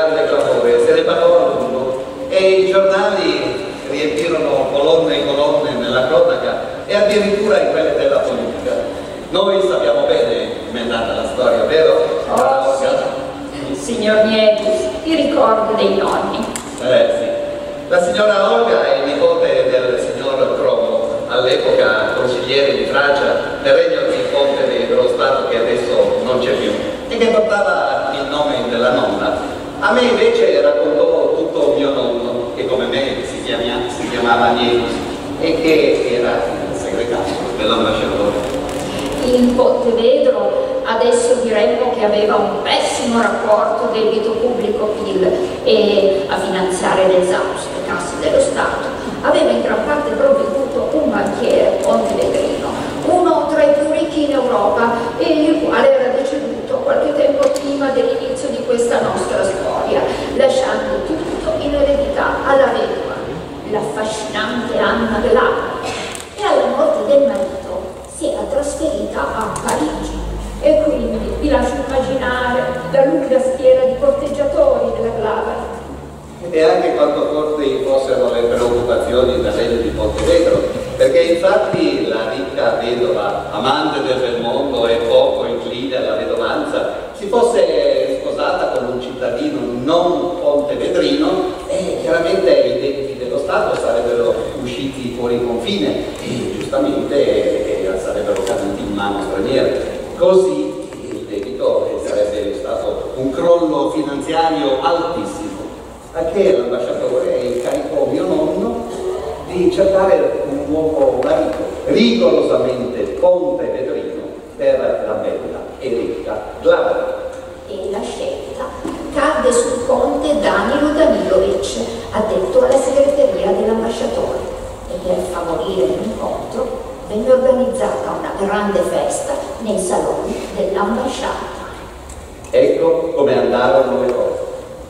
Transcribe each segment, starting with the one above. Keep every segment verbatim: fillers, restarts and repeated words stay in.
grande clamore, se ne parlò a lungo e i giornali riempirono colonne e colonne nella cronaca e addirittura in quelle della politica. Noi sappiamo bene com'è andata la storia, vero? Oh sì, signor Niegus, i ricordi dei nonni. Eh sì. La signora Olga è nipote del signor Cromo, all'epoca consigliere di Francia nel regno di Pontevedro, stato che adesso non c'è più, e che portava il nome della nonna. A me invece raccontò tutto mio nonno, che come me si, chiama, si chiamava Niegus e che era il segretario dell'ambasciatore. In Pontevedro adesso diremmo che aveva un pessimo rapporto debito pubblico-P I L e a finanziare l'esausto le casse dello Stato aveva in gran parte provveduto un banchiere pontevedrino, uno tra i più ricchi in Europa e il quale era deceduto qualche tempo prima dell'inizio di questa nostra storia, lasciando tutto in eredità alla vedova, l'affascinante Anna Glava, e alla morte del marito si era trasferita a Parigi e quindi vi lascio immaginare la lunga schiera di corteggiatori della Glava. E anche quanto forti fossero le preoccupazioni del regno di Pontevedro, perché infatti la ricca vedova, amante del bel mondo e poco incline alla vedovanza, si fosse sposata con un cittadino non pontevedrino e chiaramente i debiti dello Stato sarebbero usciti fuori confine e giustamente eh, sarebbero caduti in mano straniere. Così il debito sarebbe stato un crollo finanziario altissimo, a che l'ambasciatore incaricò mio nonno di cercare un nuovo marito, rigorosamente pontevedrino, per la bella e ricca Glava. E la scelta cadde sul conte Danilo Danilovic, addetto alla segreteria dell'ambasciatore, e per favorire l'incontro venne organizzata una grande festa nei saloni dell'ambasciata. Ecco come andarono le cose.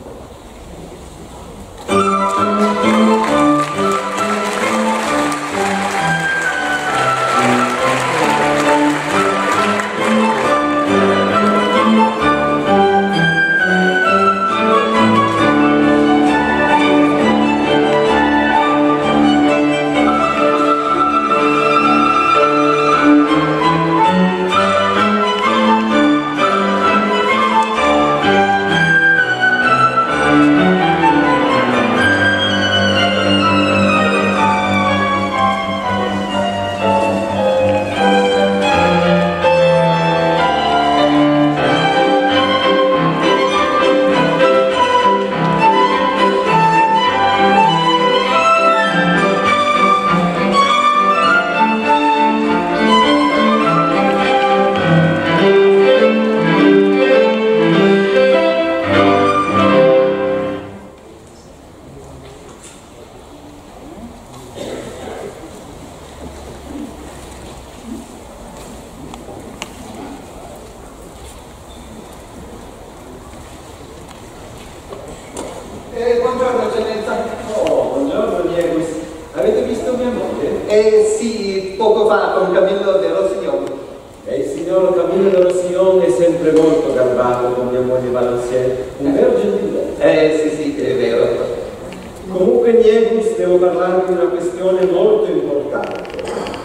Eh, buongiorno eccellenza. Oh, buongiorno Niegus. Avete visto mia moglie? Eh sì, poco fa con Camillo De Rossignol. E il signor Camillo De Rossignol è sempre molto garbato con mia moglie Valenciennes, un vero gentile. Eh sì sì, è vero. Comunque Niegus, devo parlarvi di una questione molto importante.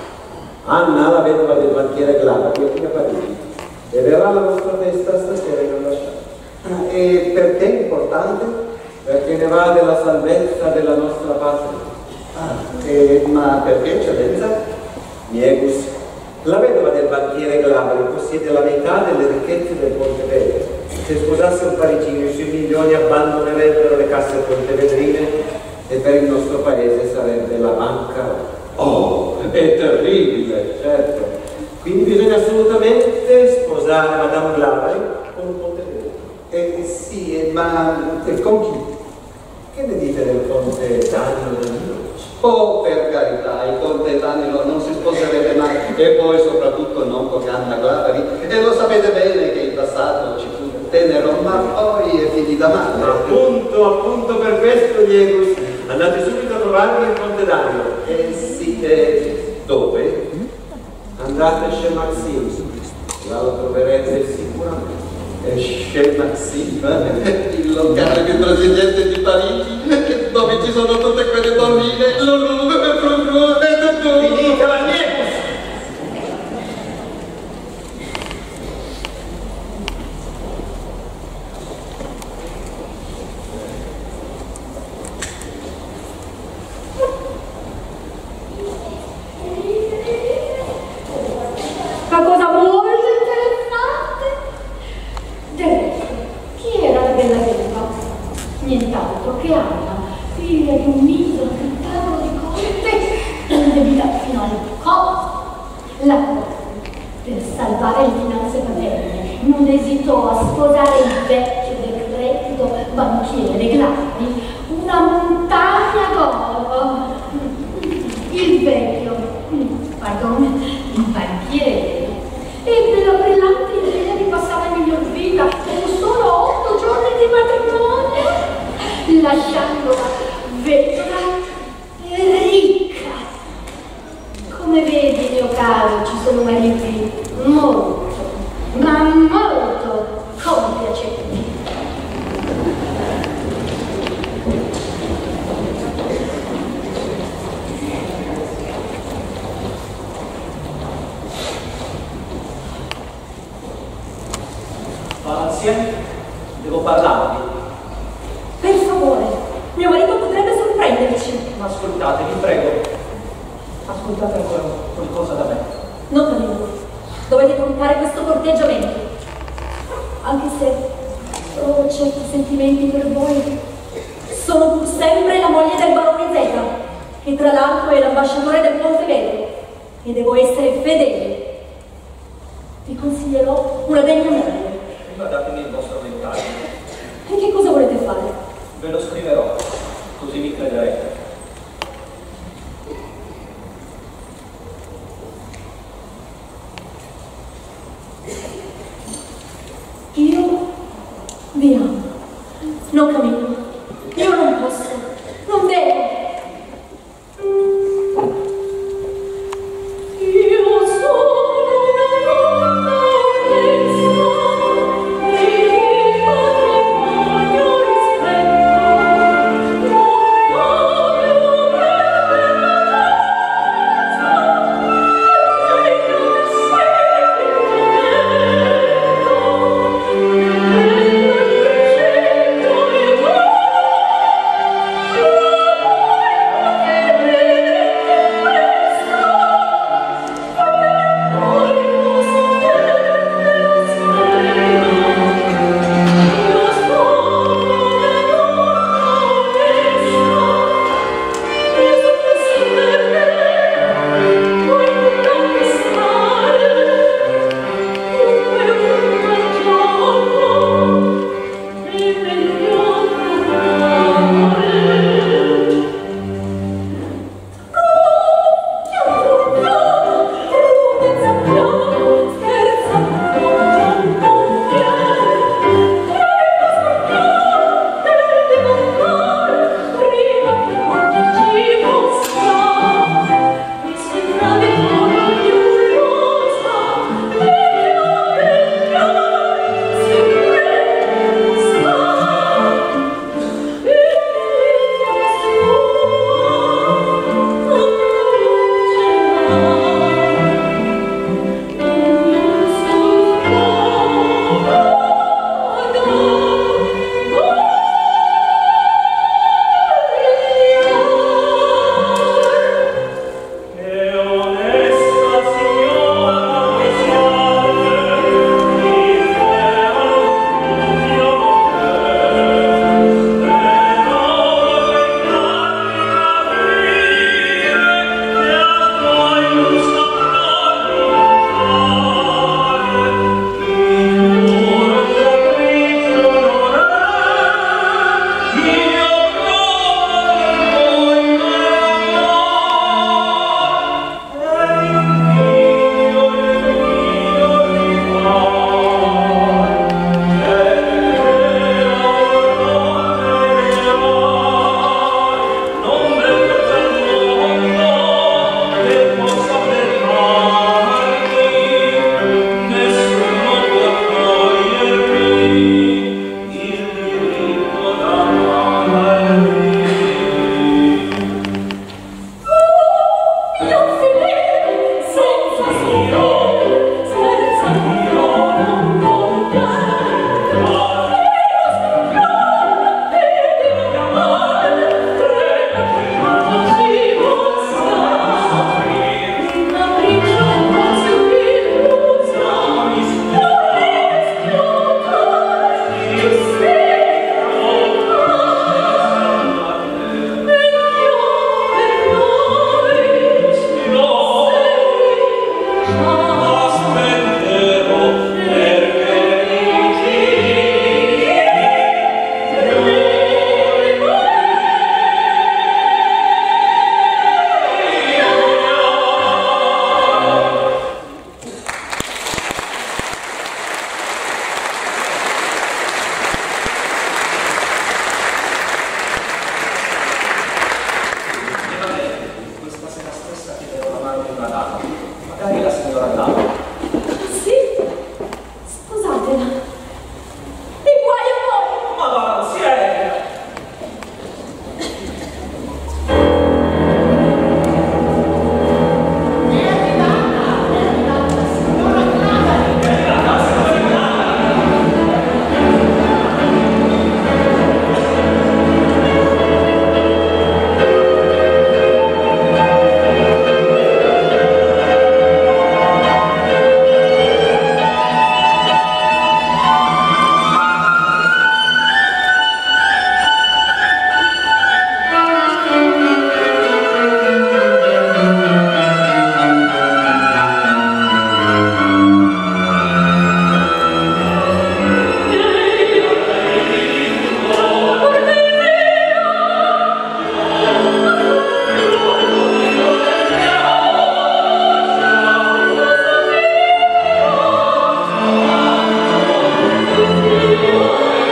Anna, la vedova del banchiere Glava, qui a Parigi, e verrà alla nostra festa stasera in ambasciata. E perché è importante? Perché ne va della salvezza della nostra patria. Ah, eh, ma perché eccellenza? Niegus, la vedova del banchiere Glava possiede la metà delle ricchezze del Pontevedro. Se sposasse un parigino i suoi milioni abbandonerebbero le casse pontevedrine e per il nostro paese sarebbe la bancarotta. Oh, è terribile. Certo. Quindi bisogna assolutamente sposare Madame Glava con un Pontevedro. Eh sì, eh, ma eh, con chi? Che ne dite del conte Danilo Danilovic? Oh, per carità, il conte Danilo non si sposerebbe mai, e poi soprattutto non con Anna Glavari. E lo sapete bene che in passato ci fu tenero, ma poi è finita male. Appunto, appunto per questo, Niegus, andate subito a trovarmi il conte Danilo. Eh sì, eh, dove? Andate a Chez Maxime, là lo troverete sicuramente. È scema, sì, Il locale più trascendente di Parigi, dove ci sono tutte quelle bambine, Lulu, Frufru e Tutu. Finita la Niegus! Ma cosa molto interessante? Del resto, chi era la bella vedova? Nient'altro che Anna, figlia di un misero tavolo di corte, indebita fino al collo. La quale, per salvare le finanze paterne, non esitò a sposare il vecchio decrepito banchiere Glari, una montagna d'oro. Il vecchio, pardon, il banchiere, ebbe la brillante idea di passare la miglior vita con solo otto giorni di matrimonio, lasciandola vedova e ricca. Come vedi, mio caro, ci sono mariti molto, ma molto compiacenti. Anzia, devo parlarvi. Per favore, mio marito potrebbe sorprenderci. Ma ascoltate, vi prego. Ascoltate ancora qualcosa da me. Non Camillo, dovete contare questo corteggiamento. Anche se ho certi sentimenti per voi, sono pur sempre la moglie del barone Zeta, che tra l'altro è l'ambasciatore del Pontevedra, e devo essere fedele. Vi consiglierò una degna moglie. Prima datemi il vostro messaggio. E che cosa volete fare? Ve lo scriverò, così mi crederete. Io vi amo. No, Camillo, io non posso, non devo. Io sono una ragazza e il matrimonio rispetto, non voglio perdere la razza e non sei.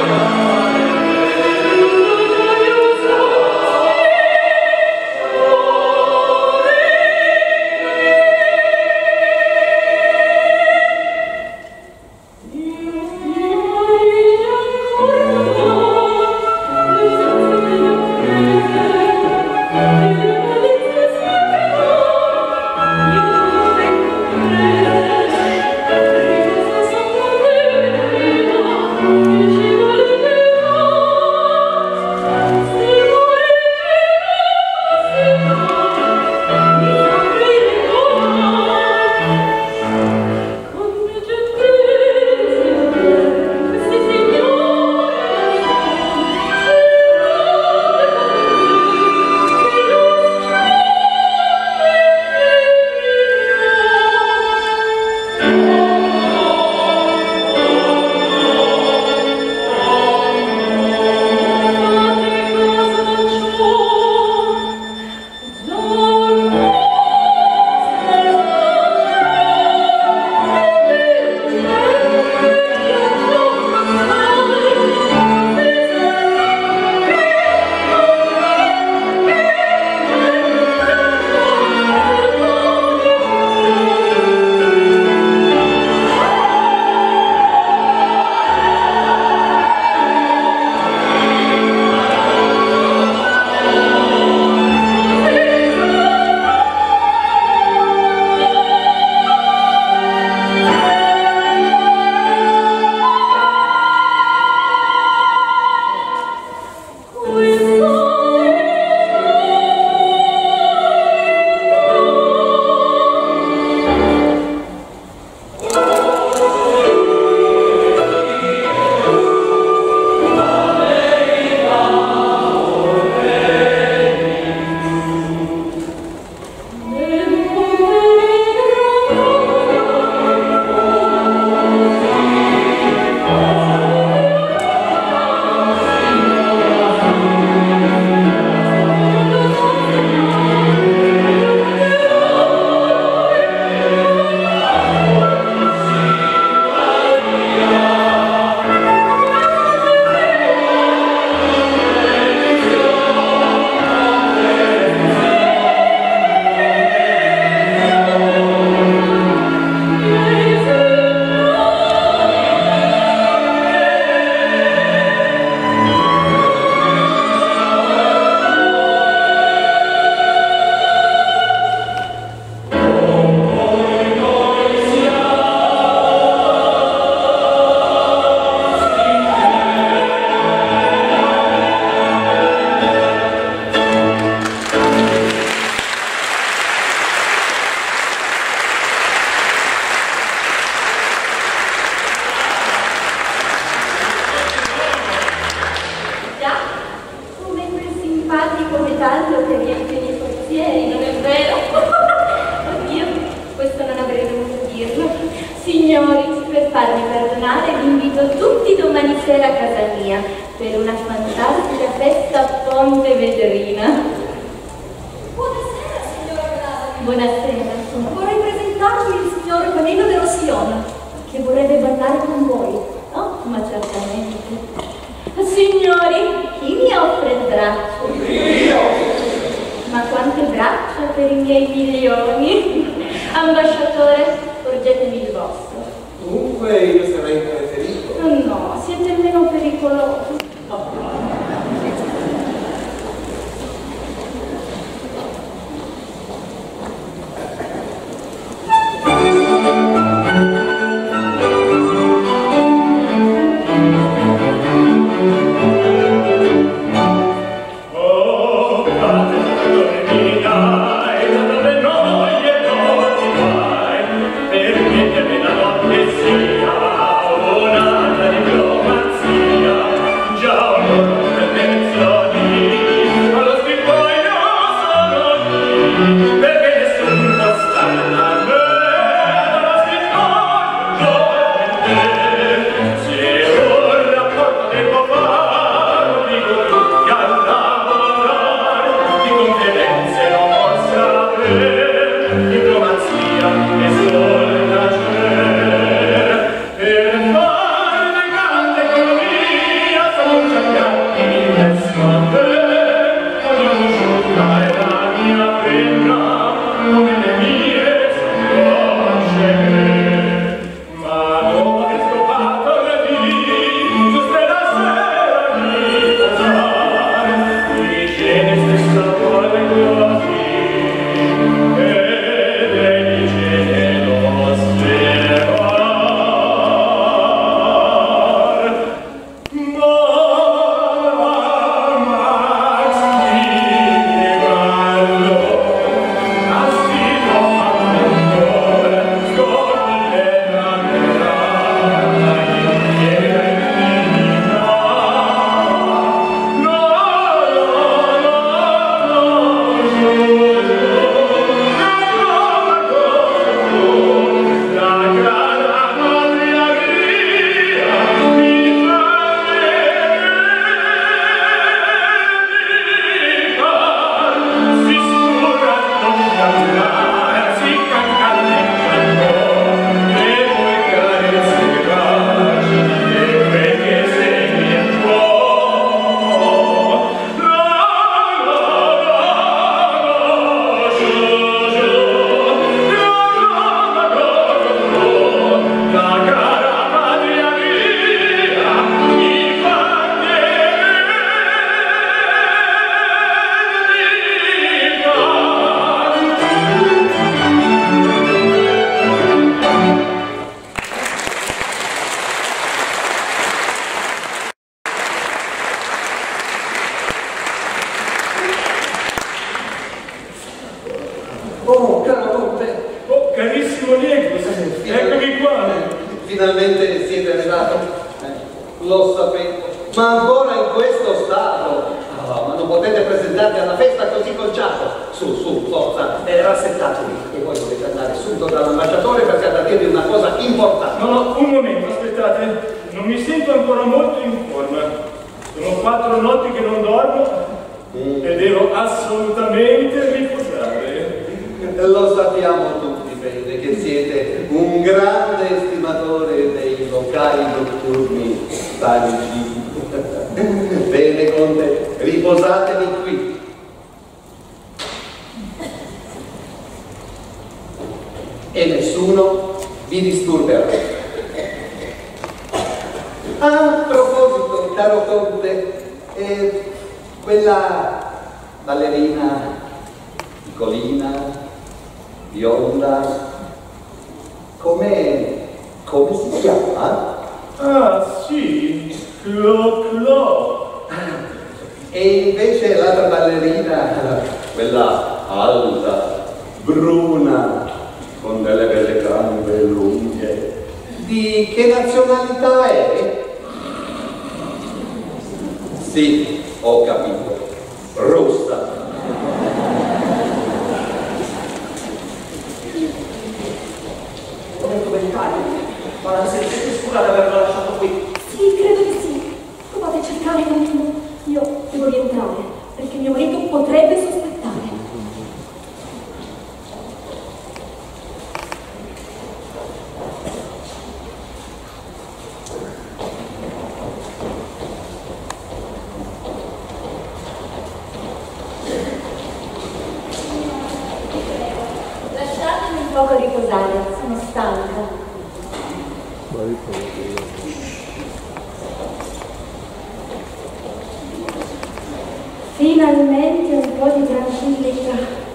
Perché me la notte sia una diplomazia finalmente siete arrivato? Eh, lo sapevo, ma ancora in questo stato? Oh, ma non potete presentarvi alla festa così conciato? Su, su, forza, eh, rassettatevi e voi dovete andare subito dall'ambasciatore perché ha da dirvi una cosa importante. No, no, un momento, aspettate, non mi sento ancora molto in forma. Sono quattro notti che non dormo mm. e devo assolutamente riposare. Lo sappiamo tutti bene che siete un grande estimatore dei locali notturni parigini. Bene, Conte, riposatevi qui. E nessuno vi disturberà. A proposito, caro Conte, eh, quella ballerina piccolina, bionda, come, come si chiama? Ah, sì, Clo Clo. E invece l'altra ballerina, quella alta, bruna, con delle belle gambe lunghe, di che nazionalità è? Sì, ho capito, rossa. Come commentare? Ma non siete sicura di averlo lasciato qui? Sì, credo di sì. Provate a cercare un attimo. Io devo rientrare, perché mio marito potrebbe sospettare. Lasciatemi un poco riposare, sono stanca. Finalmente un po' di tranquillità.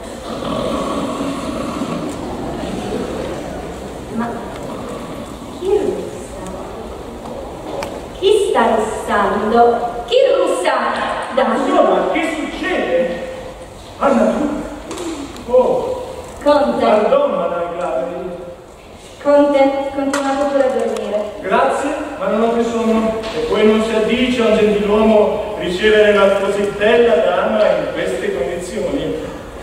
Ma chi russa? Chi sta russando? Chi russa? Dai! Insomma, che succede? Anna, tu? Oh, Conte, pardon, Madame Glaveri. Conte, continuate pure a dormire. Grazie, ma non ho più sonno. E poi non si addice a un gentiluomo ricevere una così bella dama in queste condizioni.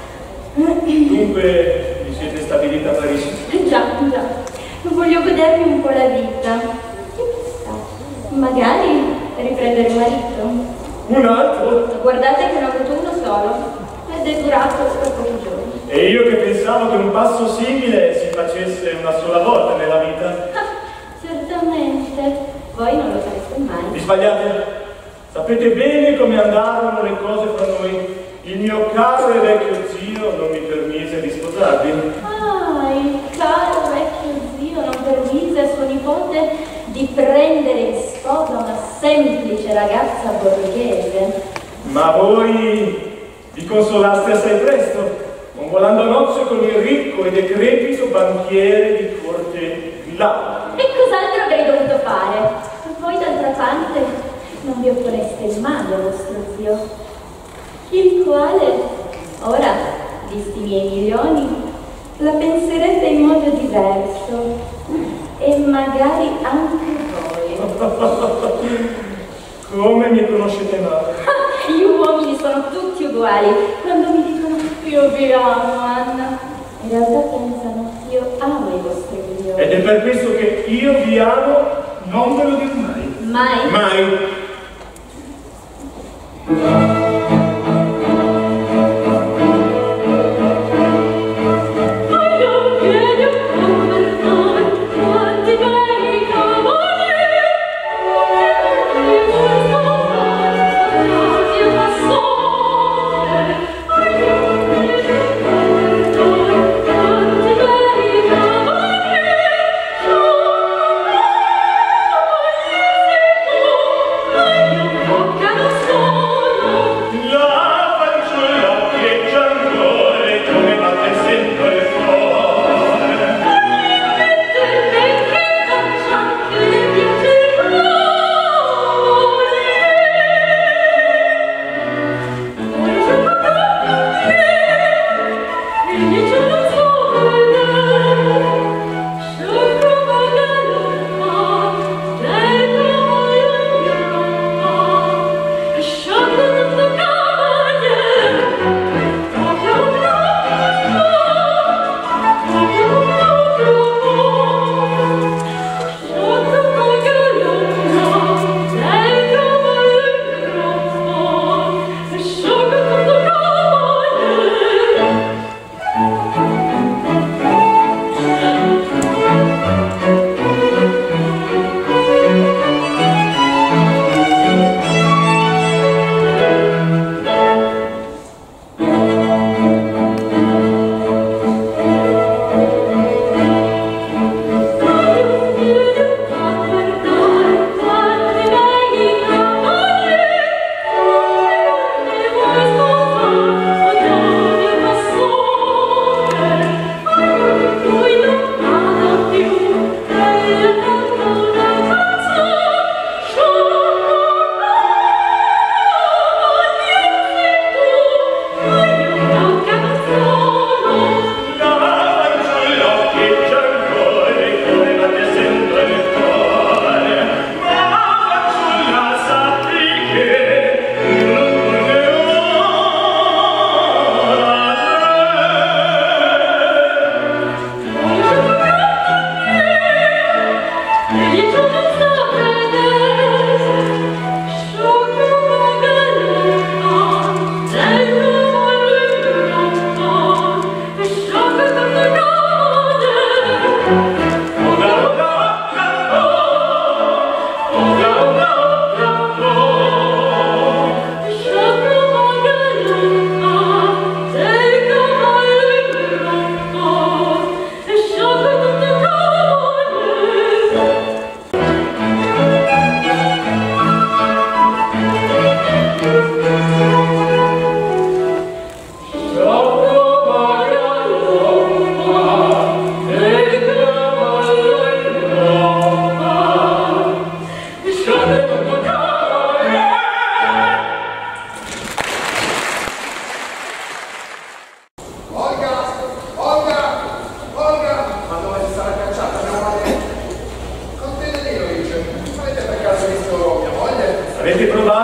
Dunque, vi siete stabilita a Parigi? Già, già. Voglio godermi un po' la vita. Chissà, magari riprendere un marito. Un altro? Guardate che ne ho avuto uno solo ed è durato per pochi giorni. E io che pensavo che un passo simile si facesse una sola volta nella vita. Ah, certamente. Voi non lo fareste mai. Vi sbagliate? Sapete bene come andarono le cose fra noi. Il mio caro e vecchio zio non mi permise di sposarvi. Ah, il caro vecchio zio non permise a suo nipote di prendere in sposa una semplice ragazza borghese. Ma voi vi consolaste assai presto, convolando nozze con il ricco e decrepito banchiere di corte Glaveri. E cos'altro avrei dovuto fare? Voi d'altra parte non vi opponeste mai a vostro zio, il quale, ora, visti i miei milioni, la penserebbe in modo diverso e magari anche voi. Come mi conoscete male? Gli uomini sono tutti uguali. Quando mi dicono io vi amo, Anna, in realtà pensano io amo i vostri milioni. Ed è per questo che io vi amo, non ve lo dirò mai. Mai? Mai. Oh,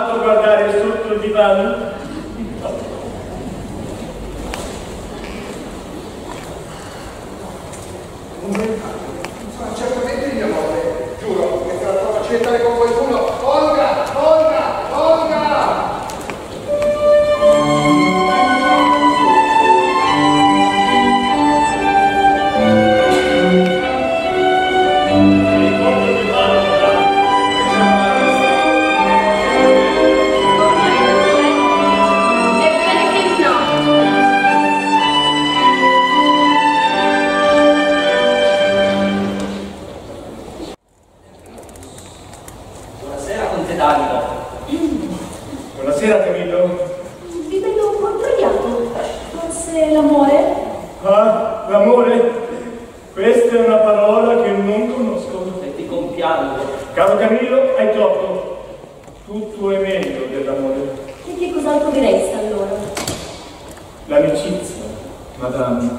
fatto guardare sotto il divano? Sono certamente mia moglie, giuro, che se la trovo a cimentare con qualcuno. Olga! Olga! Olga! Buonasera, Camillo. Vi vedo un po' imbrogliato. Forse l'amore? Ah, l'amore? Questa è una parola che non conosco. E ti compiango. Caro Camillo, hai troppo. Tutto è meglio dell'amore. E che cos'altro vi resta allora? L'amicizia, madame.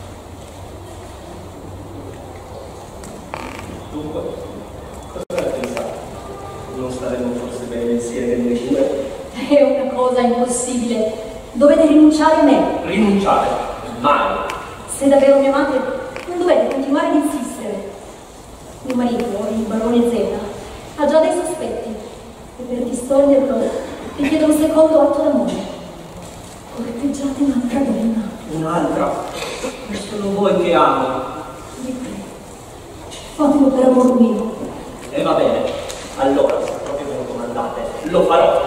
Dunque, cosa hai pensato? Non staremo forse bene insieme noi due? È una cosa impossibile. Dovete rinunciare a me. Rinunciare? Mai. Se davvero mi amate, non dovete continuare ad insistere. Mio marito, il barone Zeta, ha già dei sospetti. E per distoglierlo, vi chiedo un secondo atto d'amore. Corteggiate un'altra donna. Un'altra? E sono voi che amo. Vi prego, fatelo per amor mio. E va bene. Allora, se proprio me lo comandate, lo farò.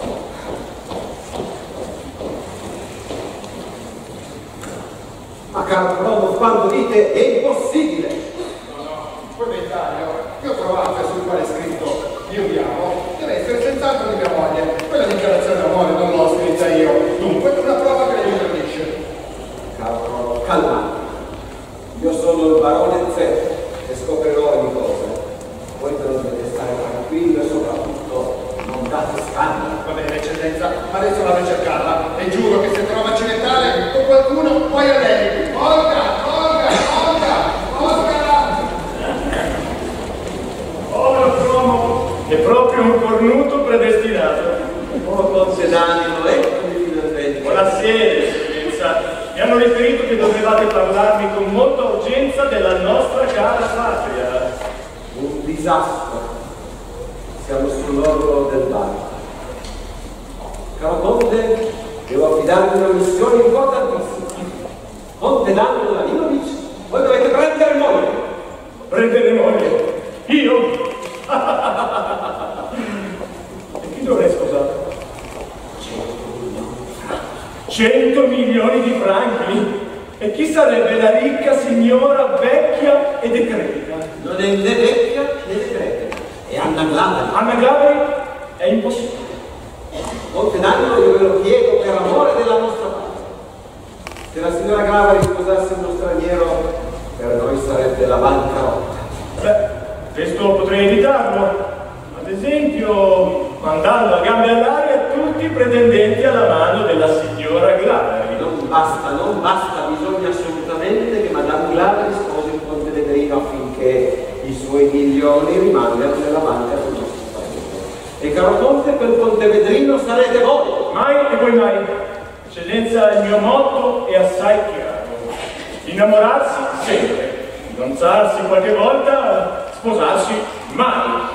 Ma caro Promo, quando dite è impossibile! No, no, quel ventaglio che ho trovato e sul quale è scritto io vi amo, deve essere senz'altro di mia moglie. Quella dichiarazione d'amore non l'ho scritta io. Dunque è una prova che le tradisce. Caro Promo, calmate. Io sono il barone Z e scoprirò ogni cosa. Voi però dovete stare tranquillo e soprattutto non date scandalo. Va bene, eccellenza, adesso vado a cercarla e giuro che se trova a cimentare con qualcuno, poi a lei. Olga! Olga! Olga! Olga! Povero uomo, è proprio un cornuto predestinato. Oh, Conte d'Animo, eccomi finalmente. Buonasera, eccellenza. Mi hanno riferito che dovevate parlarmi con molta urgenza della nostra cara patria. Un disastro. Siamo sull'orlo del bar. Caro Conte, devo affidarvi una missione importantissima. Conte d'Animo Danimovic, voi dovete prendere moglie. Prendere moglie? Io? E chi dovrei sposare? Cento milioni di franchi? E chi sarebbe la ricca signora vecchia e decrepita? Non è né vecchia né decrepita, è Anna Glaveri. Anna Glaveri è impossibile. Conte d'Animo, io ve lo chiedo per amore della nostra patria. Se la signora Glaveri sposasse uno straniero, per noi sarebbe la bancarotta. Beh, questo potrei evitarlo. Ad esempio, mandando a gambe all'aria tutti i pretendenti alla mano della signora Glaveri. Non basta, non basta, bisogna assolutamente che Madame Glaveri sposi il Conte Vedrino affinché i suoi milioni rimangano nella banca del nostro paese. E caro Conte, quel Conte Vedrino sarete voi! Mai e poi mai. Eccellenza, il mio motto è assai chiaro. Innamorarsi sempre, fidanzarsi qualche volta, sposarsi mai.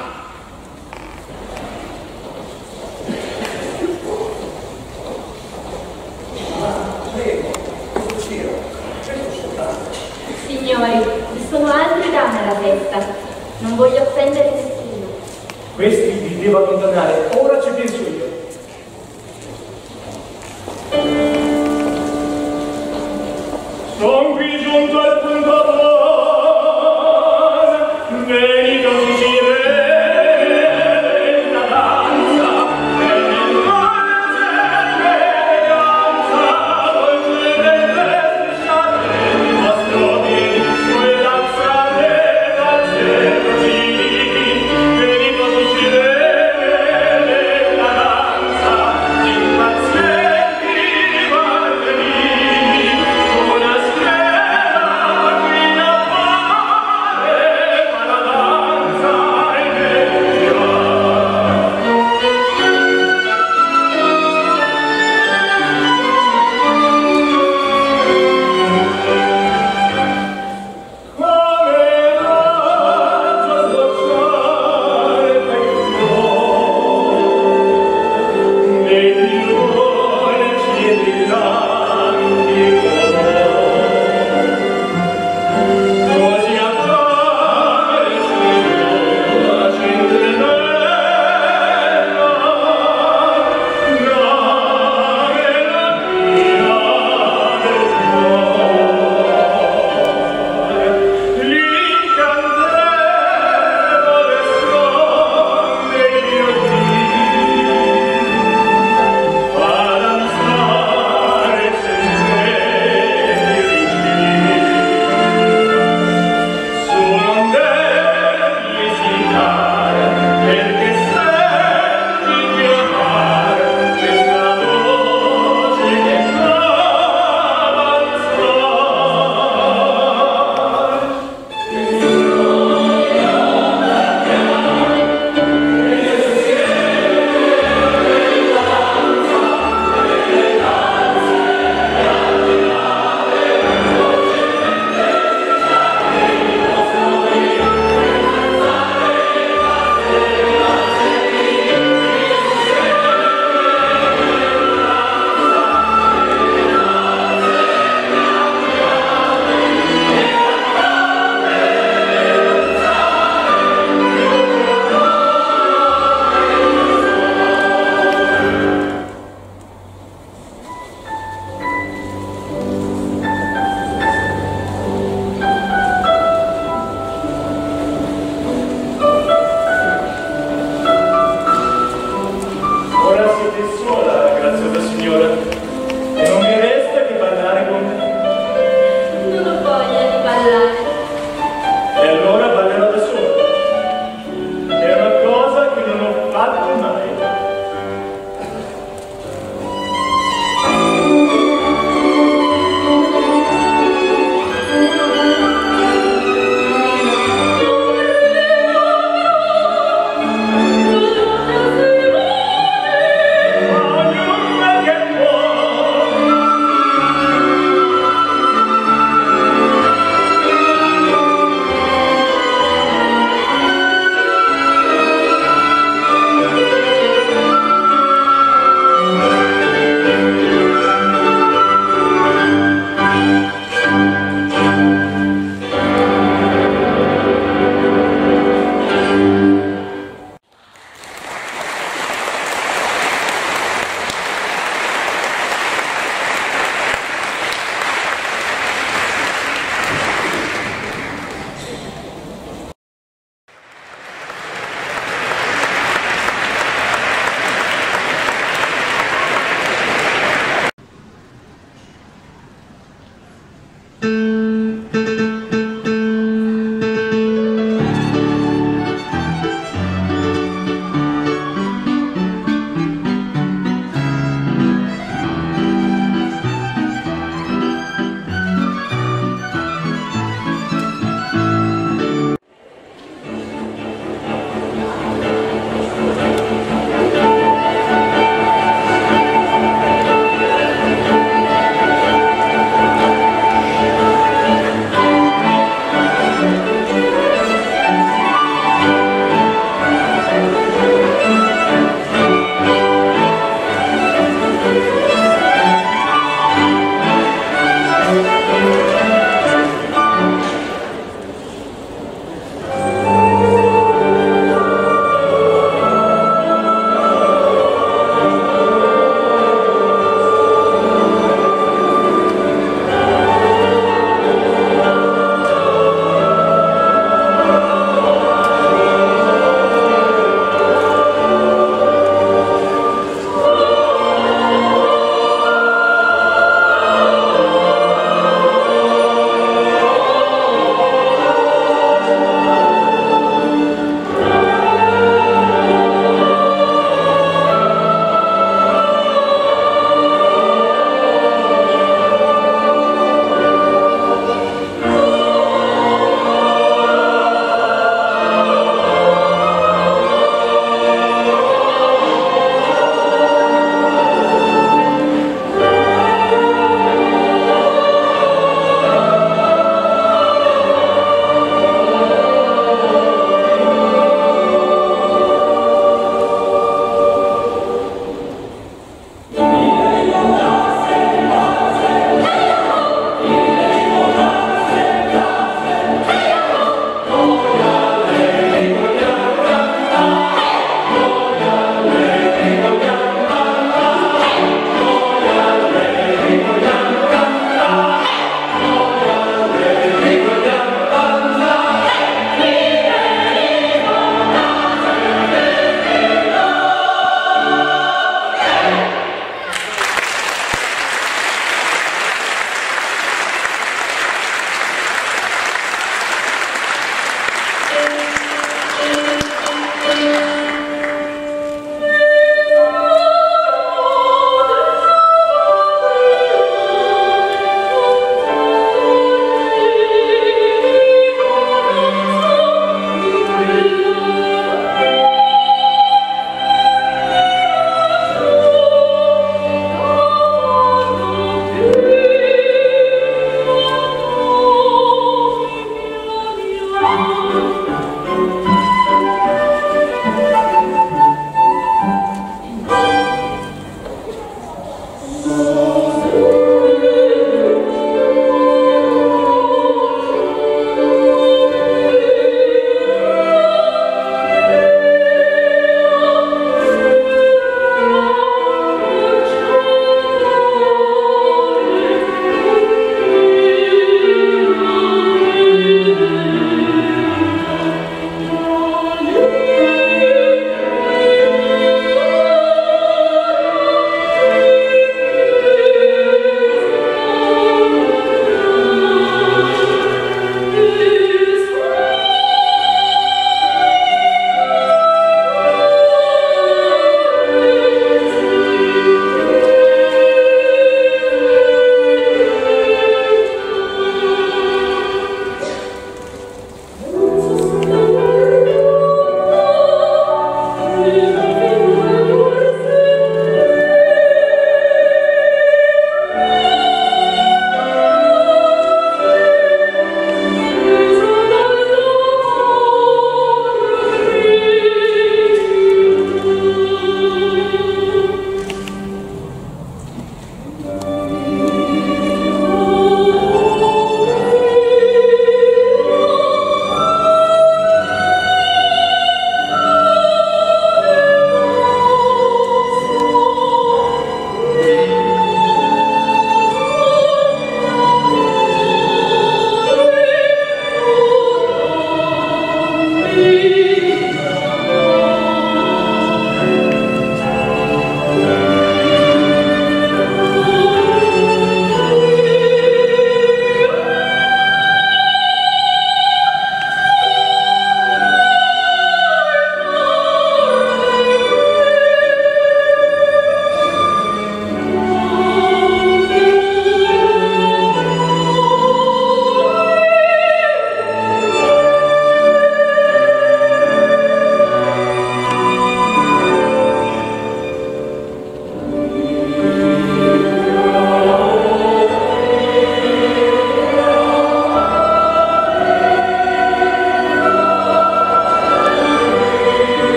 Signori, vi sono altre dame alla festa. Non voglio offendere nessuno. Questi vi devo abbandonare, ora ci penso io. Son qui giunto al punto d'ora, venito a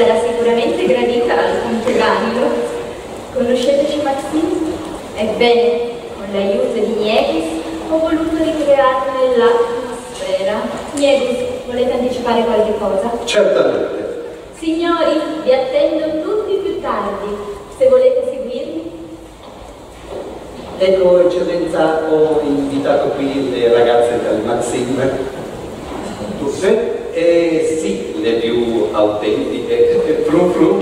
sarà sicuramente gradita al conte Danilo. Conosceteci Maxine? Ebbene, con l'aiuto di Niegus ho voluto ricrearne l'atmosfera. Niegus, volete anticipare qualche cosa? Certamente. Signori, vi attendo tutti più tardi, se volete seguirmi. Ecco, eccellenza, ho invitato qui le ragazze del Maxim. Tutte? Eh sì, le più autentiche. Fru fru.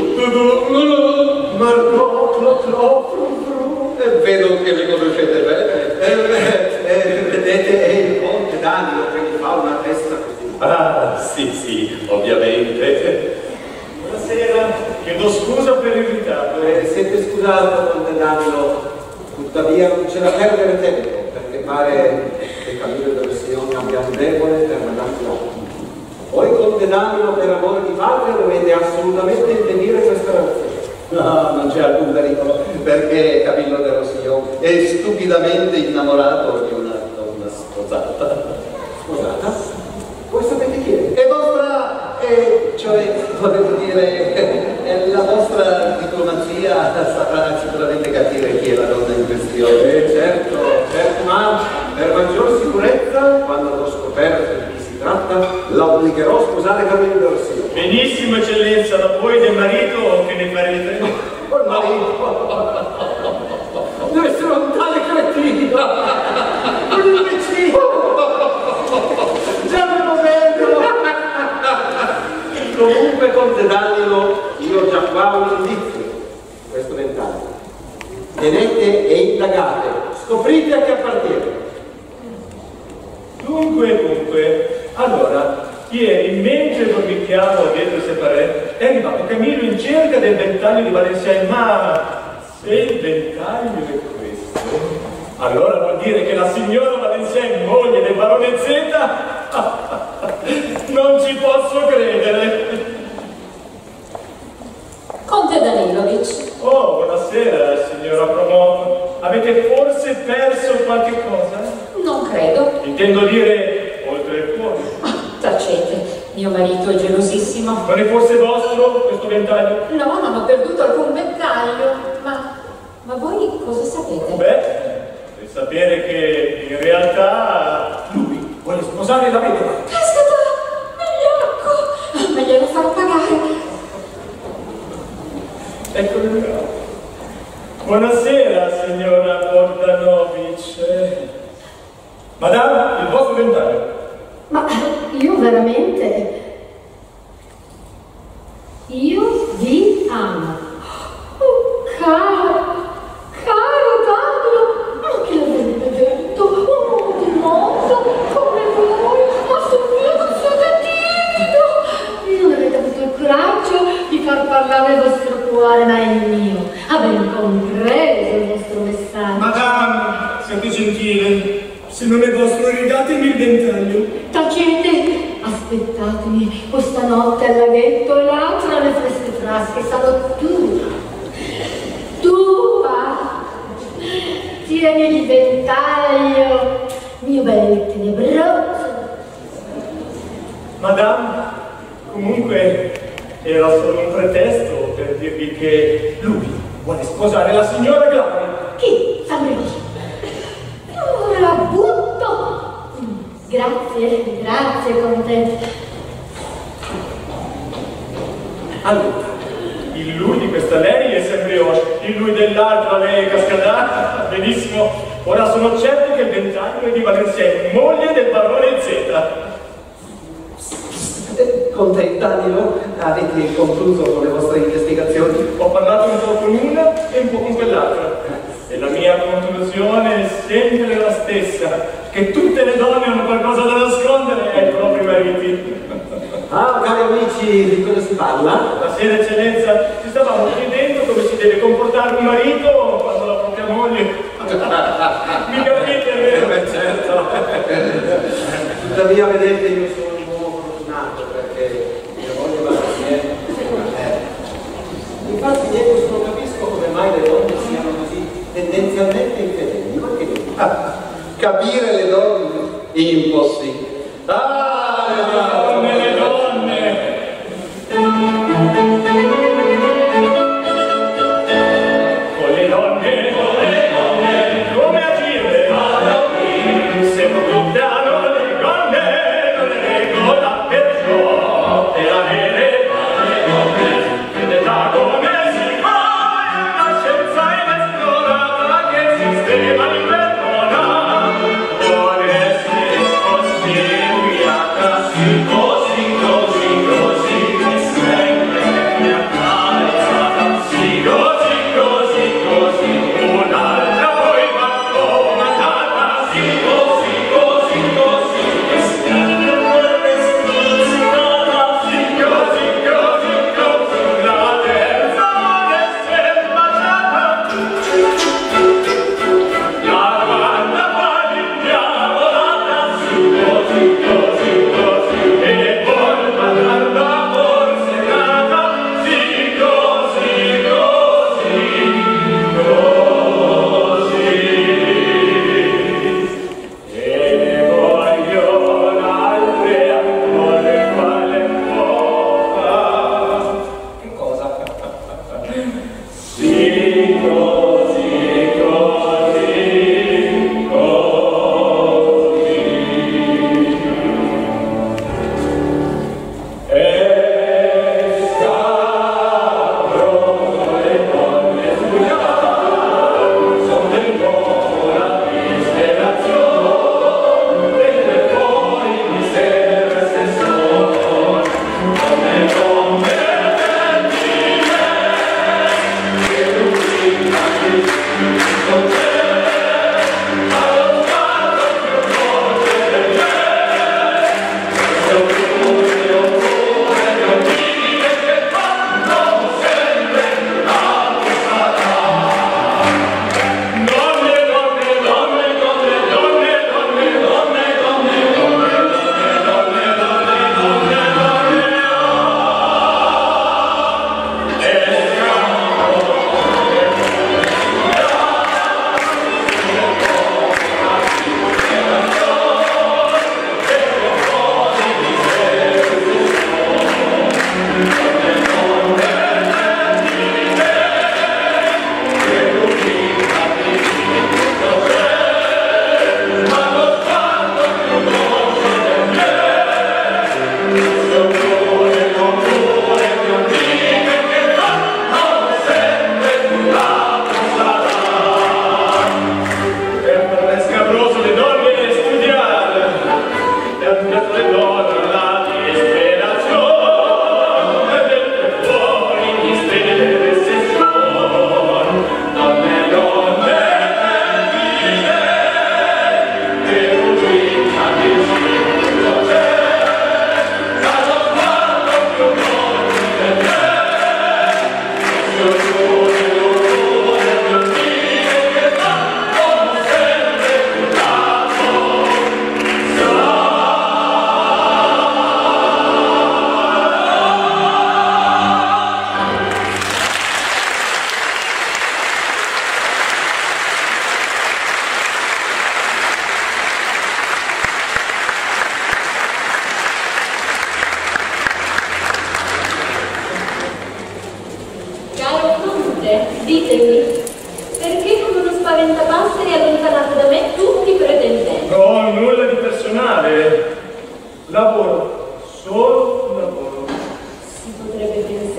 Marco, tro tro, fru fru. Vedo che le conoscete bene. Eh, eh, vedete, è il conte Danilo che mi fa una festa così. Ah, sì, sì, ovviamente. Buonasera, chiedo scusa per il ritardo. Eh, siete scusato, conte Danilo, tuttavia non c'è da perdere tempo, perché pare che Camillo del Signore abbia un debole per Madame Claude. Voi, conte Danilo, per amore di patria dovete assolutamente impedire questa relazione. No, non c'è alcun pericolo, perché Camillo del Rossillon è stupidamente innamorato di una donna sposata. Sposata? Voi sapete chi è? È vostra, eh, cioè, volevo dire, eh, la vostra diplomazia saprà sicuramente capire chi è la donna in questione. Eh, certo, certo, ma per maggior sicurezza, quando l'ho scoperto di chi si tratta, la obbligherò a sposare Camillo del Rossillon. Benissimo, eccellenza, ma voi del marito che ne farete? Col marito! Deve essere un tale cretino! Un imbecille! Già me lo vedo! Comunque, conte Danilo, io ho già qua un indizio, questo ventaglio. Tenete e indagate, scoprite a chi appartiene. Dunque, dunque, allora, ieri, mentre dormicchiavo dietro il separé, è arrivato Camillo in cerca del ventaglio di Valenciennes, ma se il ventaglio è questo, allora vuol dire che la signora Valenciennes, moglie del barone Z, non ci posso credere. Conte Danilovic. Oh, buonasera, signora Promoto. Avete forse perso qualche cosa? Non credo. Intendo dire, oltre il cuore. Tacete, mio marito è gelosissimo. Non è forse vostro questo ventaglio? No, non ho perduto alcun ventaglio, ma, ma voi cosa sapete? Beh, per sapere che in realtà lui vuole sposare la vedova. Caspita, Migliacco! Me glielo farò pagare. Eccolo qua. Buonasera, signora Bogdanovic. Madame, il vostro ventaglio. Ma io veramente... Io vi amo. Oh, caro, caro Danilo, ma chi l'avrebbe detto? Un uomo di mondo come voi, ma sul mio non siete timido. Non avete avuto il coraggio di far parlare il vostro cuore, ma il mio ha ben compreso il vostro messaggio. Madame, siate gentile. Se non è vostro, ridatemi il ventaglio. Tacete, aspettatemi questa notte al laghetto e là tra le fresche frasche sarò tua. Tua! Tieni il ventaglio, mio bel tenebroso. Madame, comunque era solo un pretesto per dirvi che lui vuole sposare la signora Glamour. Chi? Fammi lì. Ora la butto. Grazie, grazie Conte. Allora, il lui di questa lei è sempre io, il lui dell'altra lei è cascadata. Benissimo, ora sono certo che il ventaglio è di Valenciennes, moglie del barone Z. Conte Danilo, avete concluso con le vostre investigazioni? Ho parlato un po' con una e un po' con quell'altra. E la mia conclusione è sempre la stessa, che tutte le donne hanno qualcosa da nascondere ai propri mariti. Ah, cari amici, di cosa si parla? Buonasera, eccellenza, ci stavamo chiedendo come si deve comportare un marito quando la propria moglie... Mi capite, vero? Eh, certo. Tuttavia, vedete, io sono un uomo fortunato perché mia moglie va bene. Infatti, io non capisco come mai le donne siano così tendenzialmente infedeli. Ma che dici? Ah, capire le donne? Impossibile. Ah, Le donne, le donne!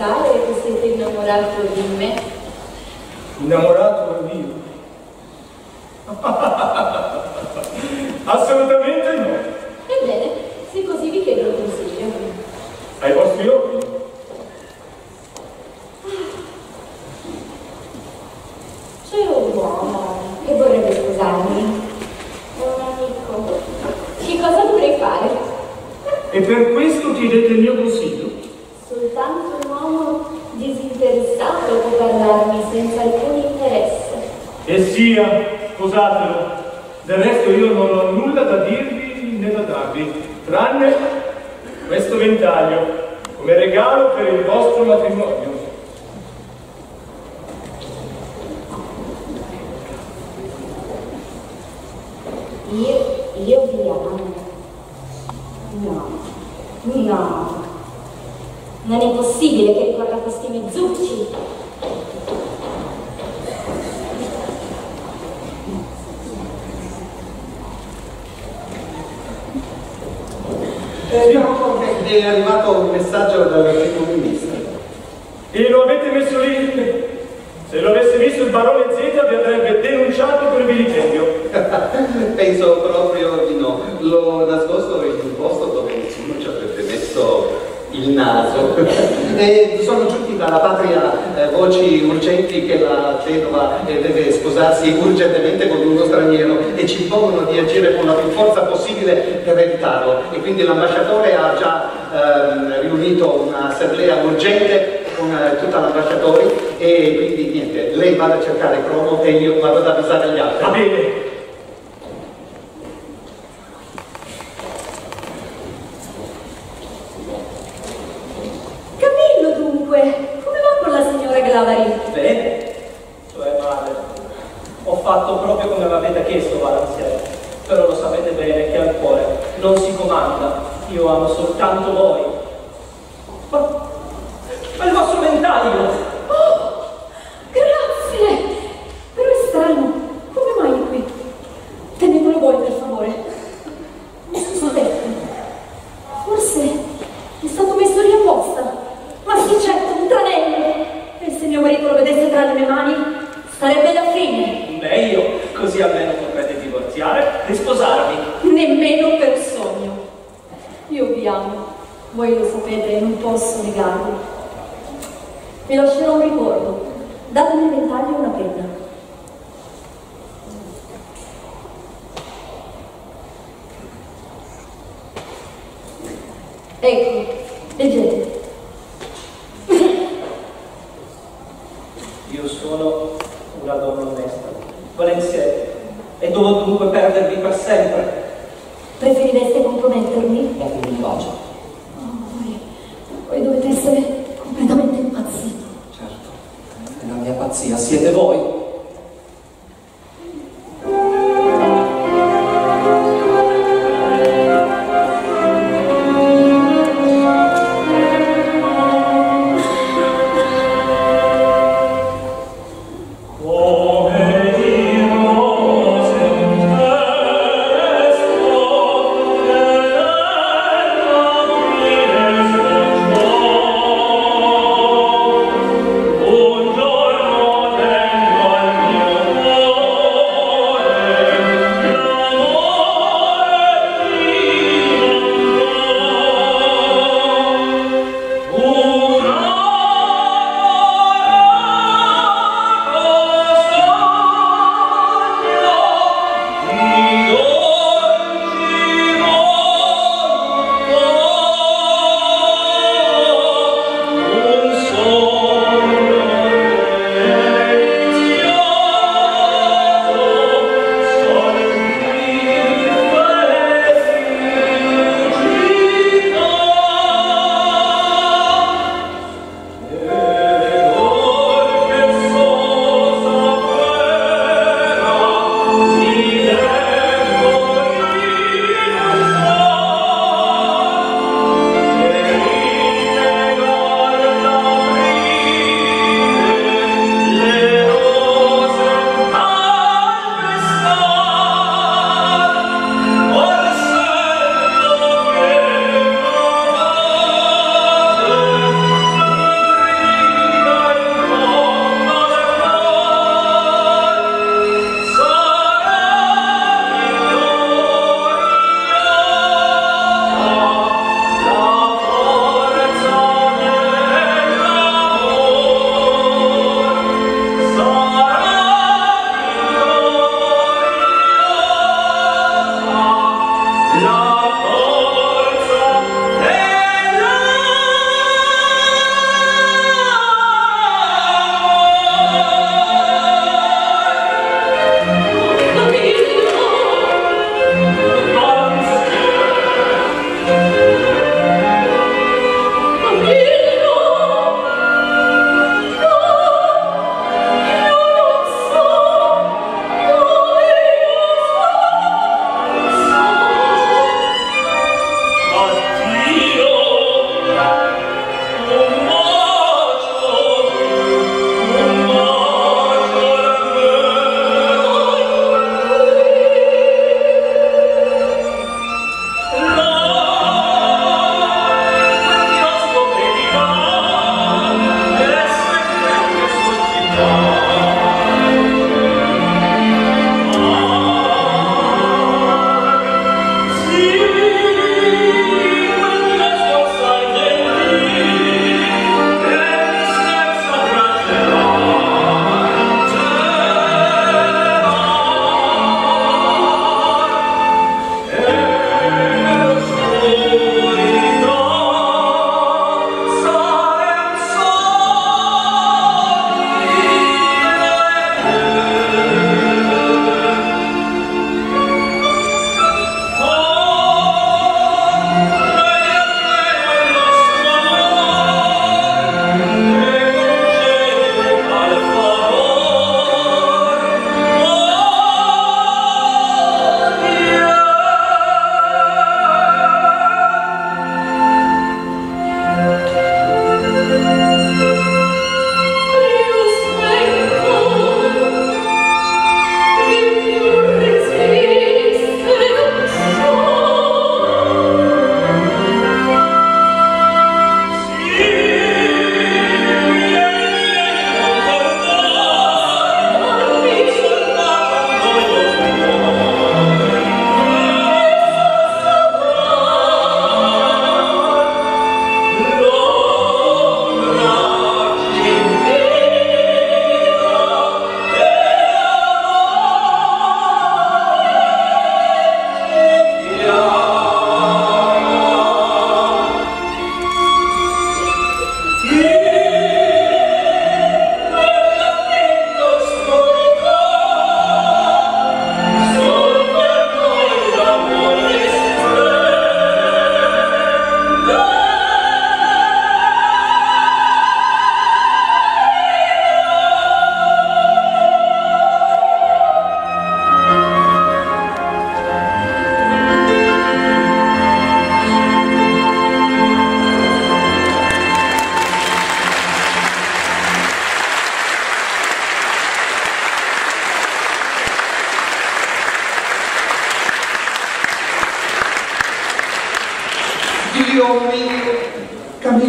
confessare che siete innamorato di me? Innamorato di me? Assolutamente no. Ebbene, se così vi chiedo un consiglio. Ai vostri occhi? C'è un uomo che vorrebbe sposarmi. Un amico. Che cosa dovrei fare? E per questo chiedete il mio consiglio? Soltanto un uomo disinteressato può parlarmi senza alcun interesse. E sia, sposatelo. Del resto io non ho nulla da dirvi né da darvi, tranne questo ventaglio, come regalo per il vostro matrimonio. Io, io vi amo. No, no. Non è possibile che ricorda questi mezzucci. Eh, no, è arrivato un messaggio dal primo ministro. E lo avete messo lì? Se lo avesse visto il barone Z vi avrebbe denunciato per vilipendio. Penso proprio di no. L'ho nascosto in un posto dove nessuno ci avrebbe messo il naso. E sono giunti dalla patria eh, voci urgenti che la vedova eh, deve sposarsi urgentemente con uno straniero e ci impongono di agire con la più forza possibile per evitarlo. E quindi l'ambasciatore ha già ehm, riunito un'assemblea urgente con eh, tutta l'ambasciatori e quindi niente, lei vada a cercare Cromo e io vado ad avvisare gli altri. Va bene. Camillo dunque, come va con la signora Glavari? Bene, cioè male. Ho fatto proprio come mi avete chiesto, Valenziere. Però lo sapete bene che al cuore non si comanda. Io amo soltanto voi. Ma, ma il vostro ventaglio! Oh, grazie! Però è strano, come mai è qui? Tenetelo voi, per favore. Scusate, forse è stato messo lì apposta. Ma sì, certo, un tranello! E se mio marito lo vedesse tra le mie mani, sarebbe la fine. Meglio, così almeno potrete divorziare e sposarvi. Nemmeno per sogno. Io vi amo, voi lo sapete e non posso negarlo. Vi lascerò un ricordo. Datemi il ventaglio e una penna. Ecco, leggete. Io sono una donna onesta, Valenziere, e devo dunque perdervi per sempre. Preferireste compromettermi? Datemi un bacio. Oh, voi, voi dovete essere completamente impazziti. Certo, è la mia pazzia, siete voi. Buongiorno,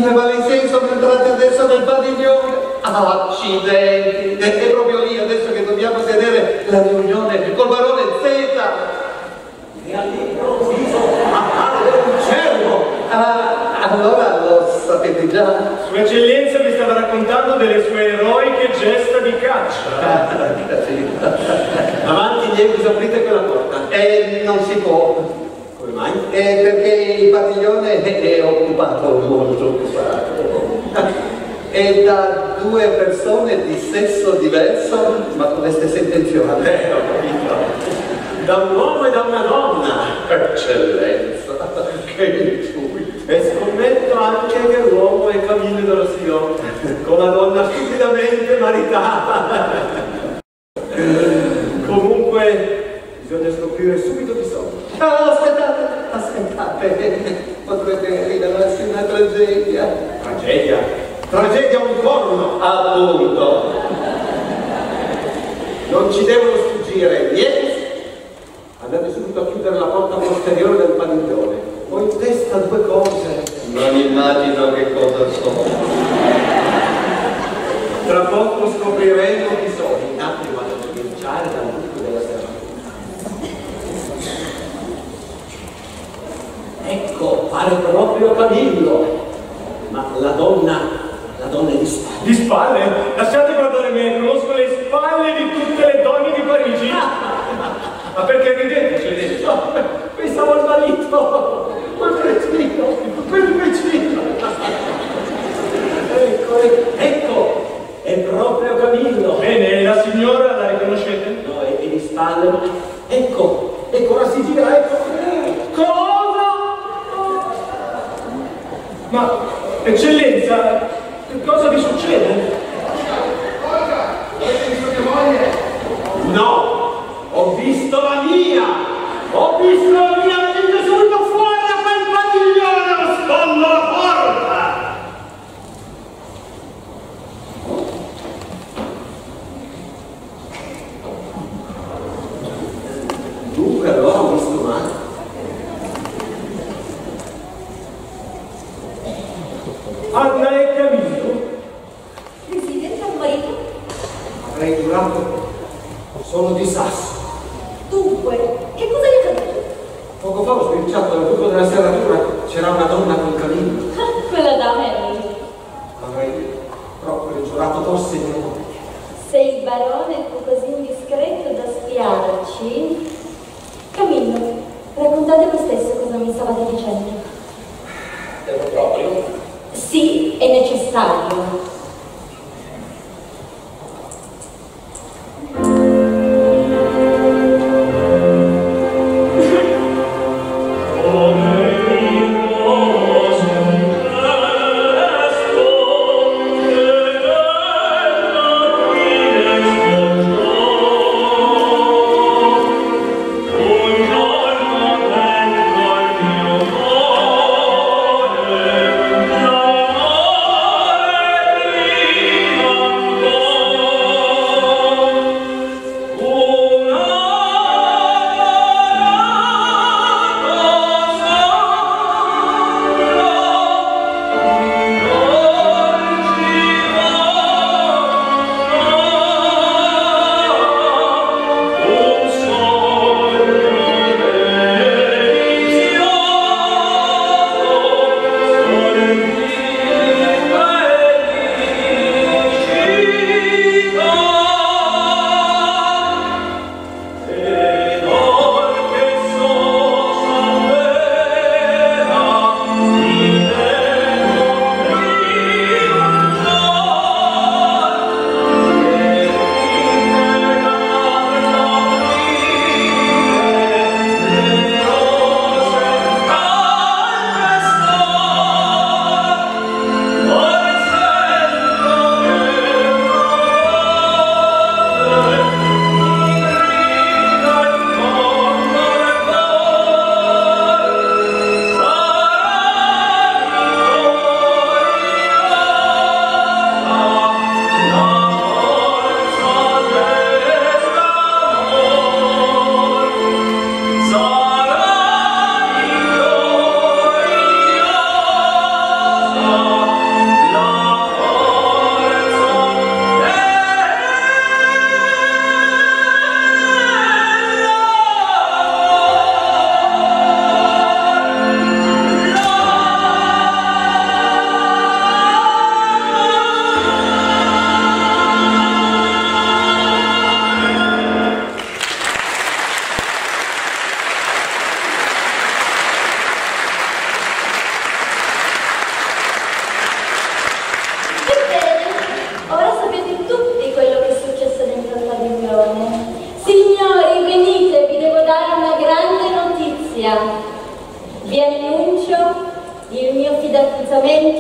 Camillo e Valentino sono entrati adesso nel padiglione. Accidenti, è proprio lì adesso che dobbiamo tenere la riunione col barone Zeta. E all'improvviso appare un cervo. Ah, allora lo sapete già? Sua Eccellenza mi stava raccontando delle sue eroiche gesta di caccia. Ah, Avanti, Diego, aprite quella porta. eh, non si può. Come mai? Eh, perché il padiglione è occupato, molto occupato. E da due persone di sesso diverso, ma con le stesse intenzioni. Eh, ho capito. Da un uomo e da una donna. Eccellenza, che intuito. E scommetto anche che l'uomo è Camillo dello Sion, con la donna stupidamente maritata. Comunque, bisogna scoprire subito chi sono. Ah, aspettate, aspettate, potrebbe rivelarsi una tragedia. Tragedia? Tragedia un corno! Appunto. Non ci devono sfuggire niente. Andate subito a chiudere la porta posteriore del padiglione. Ho in testa due cose. Non immagino che cosa sono. Tra poco scopriremo chi sono. Intanto vado a cominciare dal buco della serratura. Ecco, pare proprio Camillo. Ma la donna, la donna è di spalle. Di spalle? Lasciate guardare me, conosco le spalle di tutte le donne di Parigi. Ma perché ridete, Eccellenza? No, pensavo al marito, quel cretino, quel vicino. Ecco, ecco, è proprio Camillo. Bene, la signora la riconoscete? No, è, è di spalle. Ecco, ecco, ora si gira, ecco. Cosa? Ma, Eccellenza, che cosa vi succede? Olga, avete visto mia moglie? No, ho visto la mia! Ho visto la mia! Venite subito fuori a quel padiglione! Lo sfondo la porta! Dunque allora ho visto male. Anna e Camillo? Presidente al marito? Avrei giurato, sono di sasso. Dunque, che cosa gli è accaduto? Poco fa ho sbirciato nel buco della serratura, c'era una donna con Camillo. Ah, quella dama è lì. Avrei proprio giurato fosse mia moglie. Se il barone fu così indiscreto da spiarci... Camillo, raccontate voi stesso cosa mi stavate dicendo. Devo proprio? Sì, è necessario. Oh,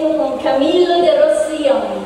duetto con Camillo de Rossillon.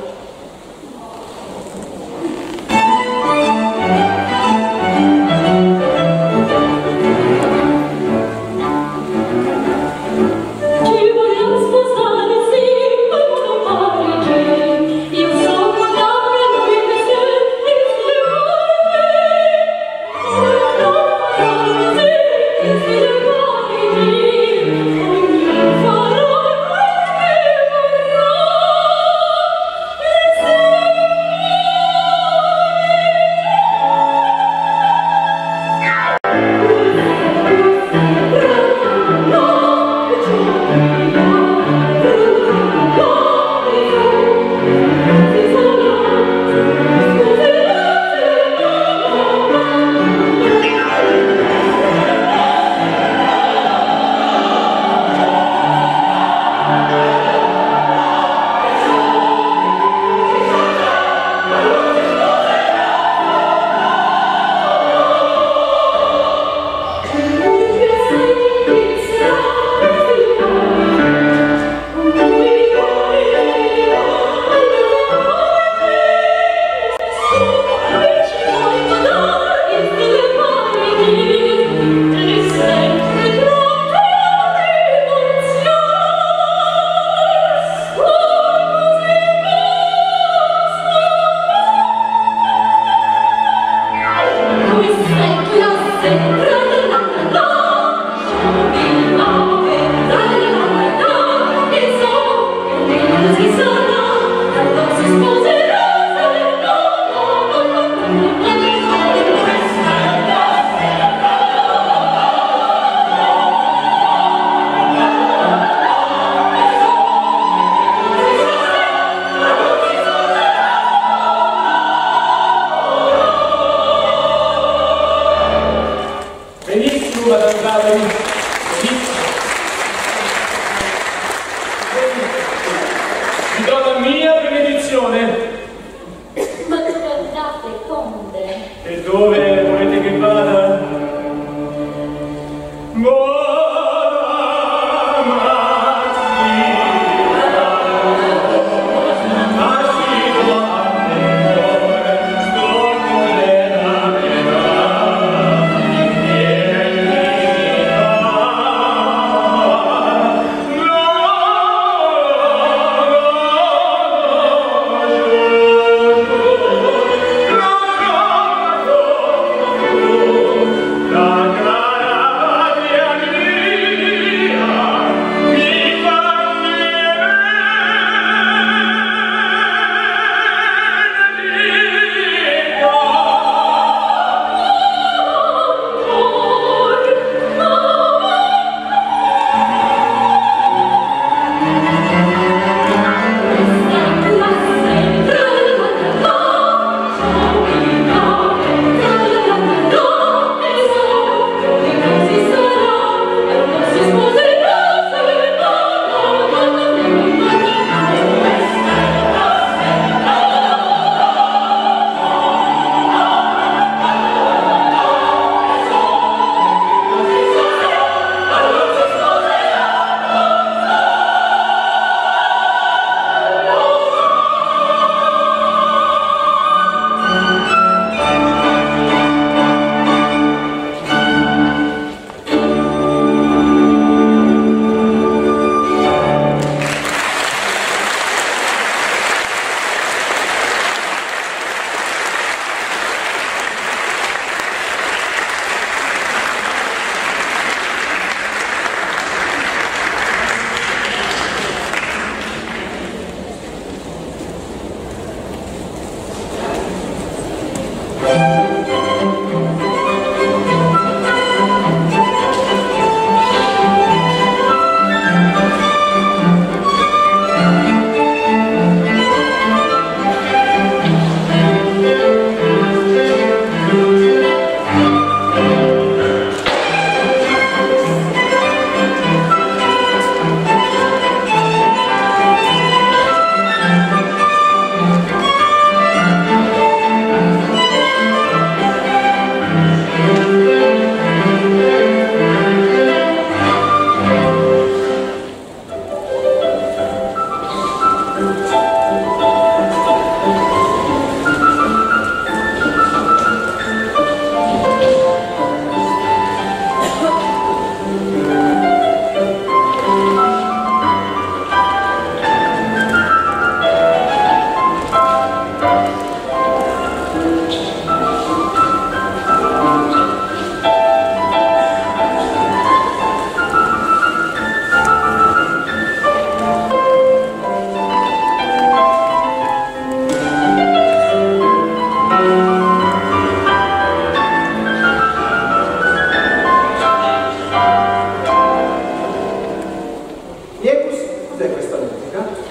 No!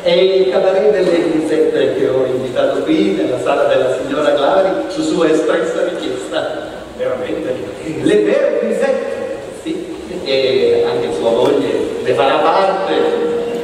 È il cabaret delle Grisette che ho invitato qui nella sala della signora Clari su sua espressa richiesta. Veramente? Le vere Grisette? Sì, e anche sua moglie ne farà parte.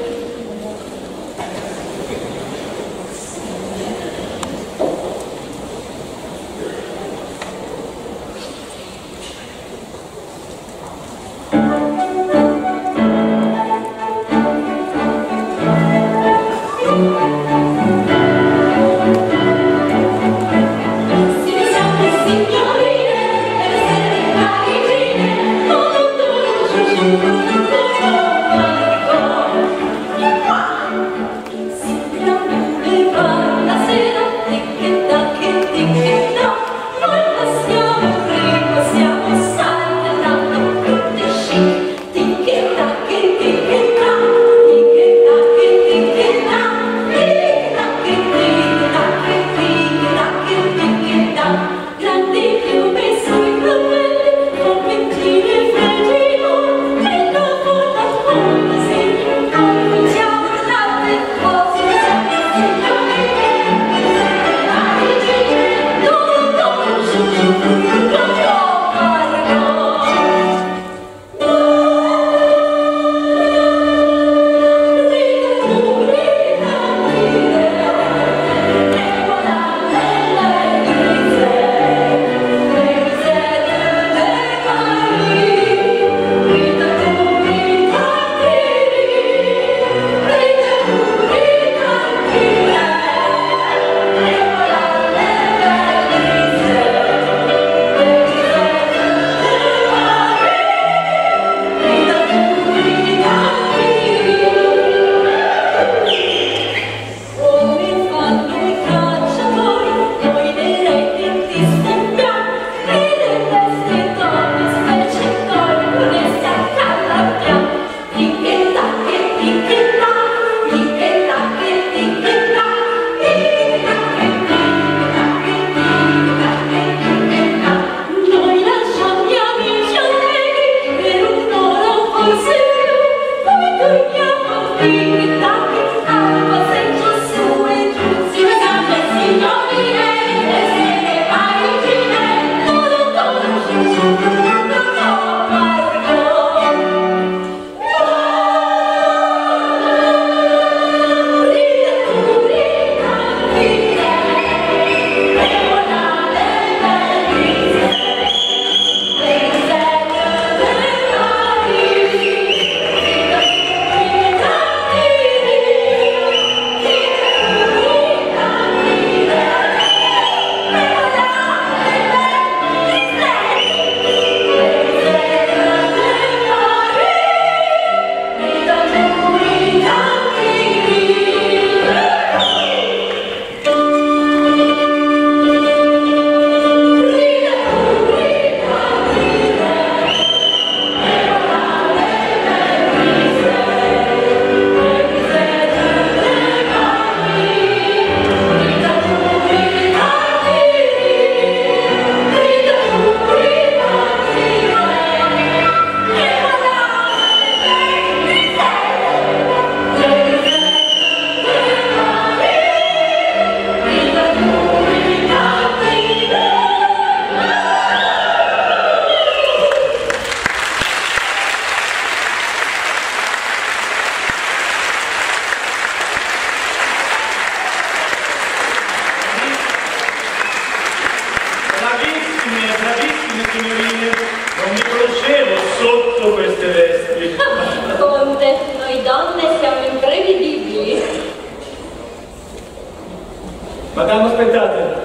Madame, aspettate.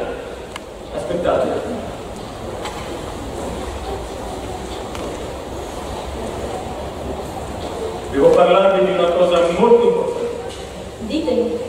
Aspettate. Devo parlarvi di una cosa molto importante. Ditemi.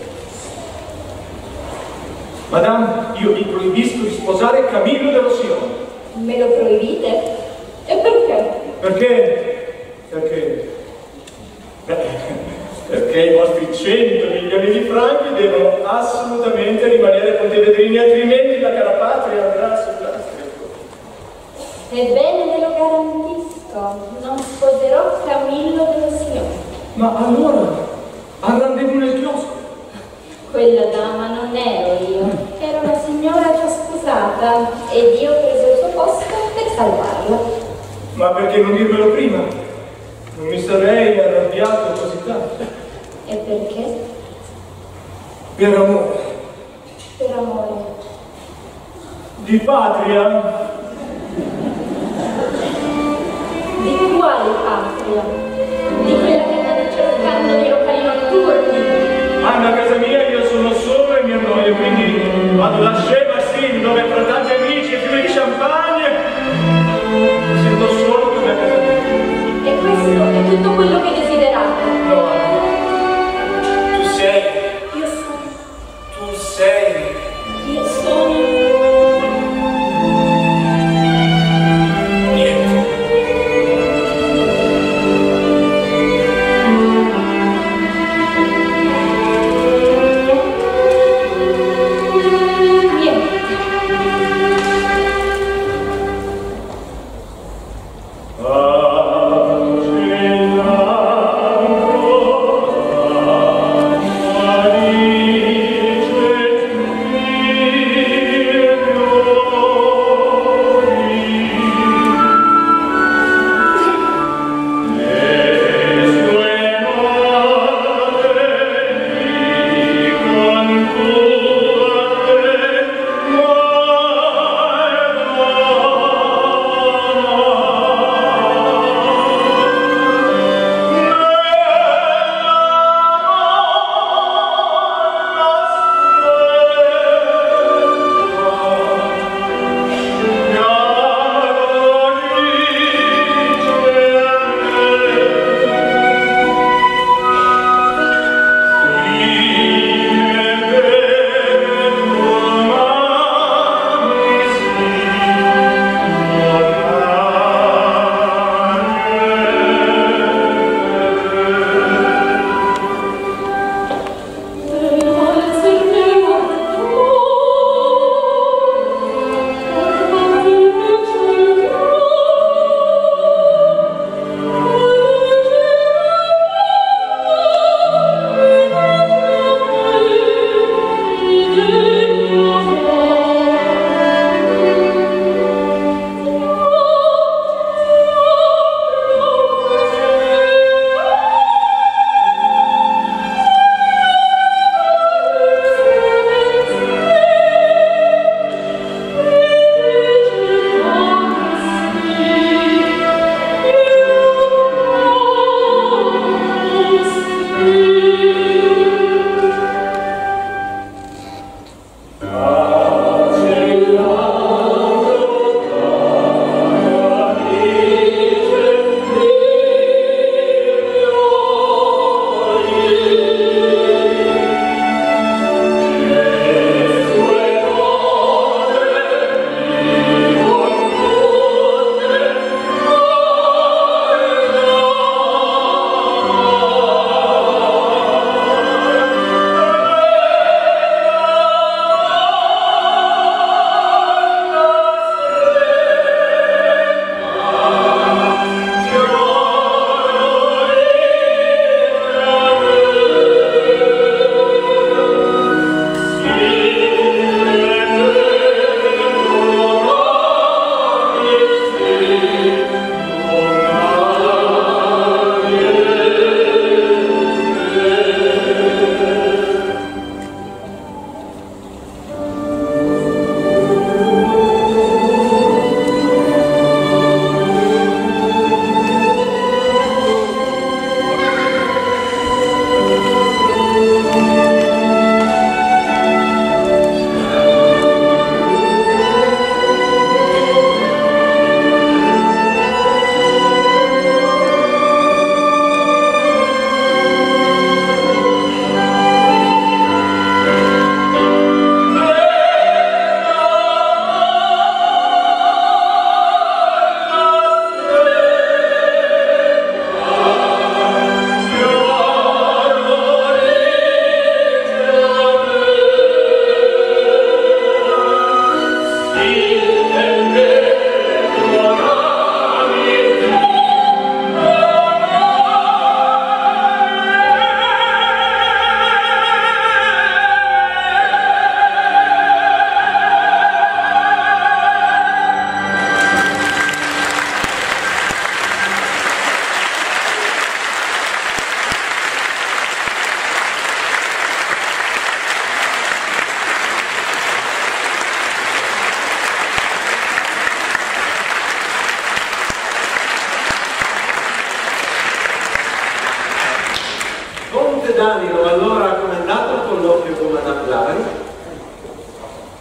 Madame, io vi proibisco di sposare Camillo de Rossillon. Me lo proibite? E perché? Perché? Perché? Beh, perché i vostri cento milioni di franchi devono assolutamente rimanere pontevedrini, altrimenti la cara patria andrà sul lastrico. Ebbene, ve lo garantisco, non sposerò Camillo de Rossillon. Ma allora, al rendezvous nel chiosco? quella dama non ero io, era una signora già sposata ed io ho preso il suo posto per salvarla. Ma perché non dirmelo prima? Non mi sarei arrabbiato così tanto. E perché? Per amore. Per amore. Di patria? Di quale patria? Di quella che andate cercando nei locali notturni? Anna, a casa mia io sono solo e mi annoio, quindi vado da Scema, sì, dove fra tanti amici e fiumi di champagne sento solo come a casa mia. E questo è tutto quello che desiderate? No, Anna. Tu sei. Io sono. Tu sei. Io sono. Niente. Niente.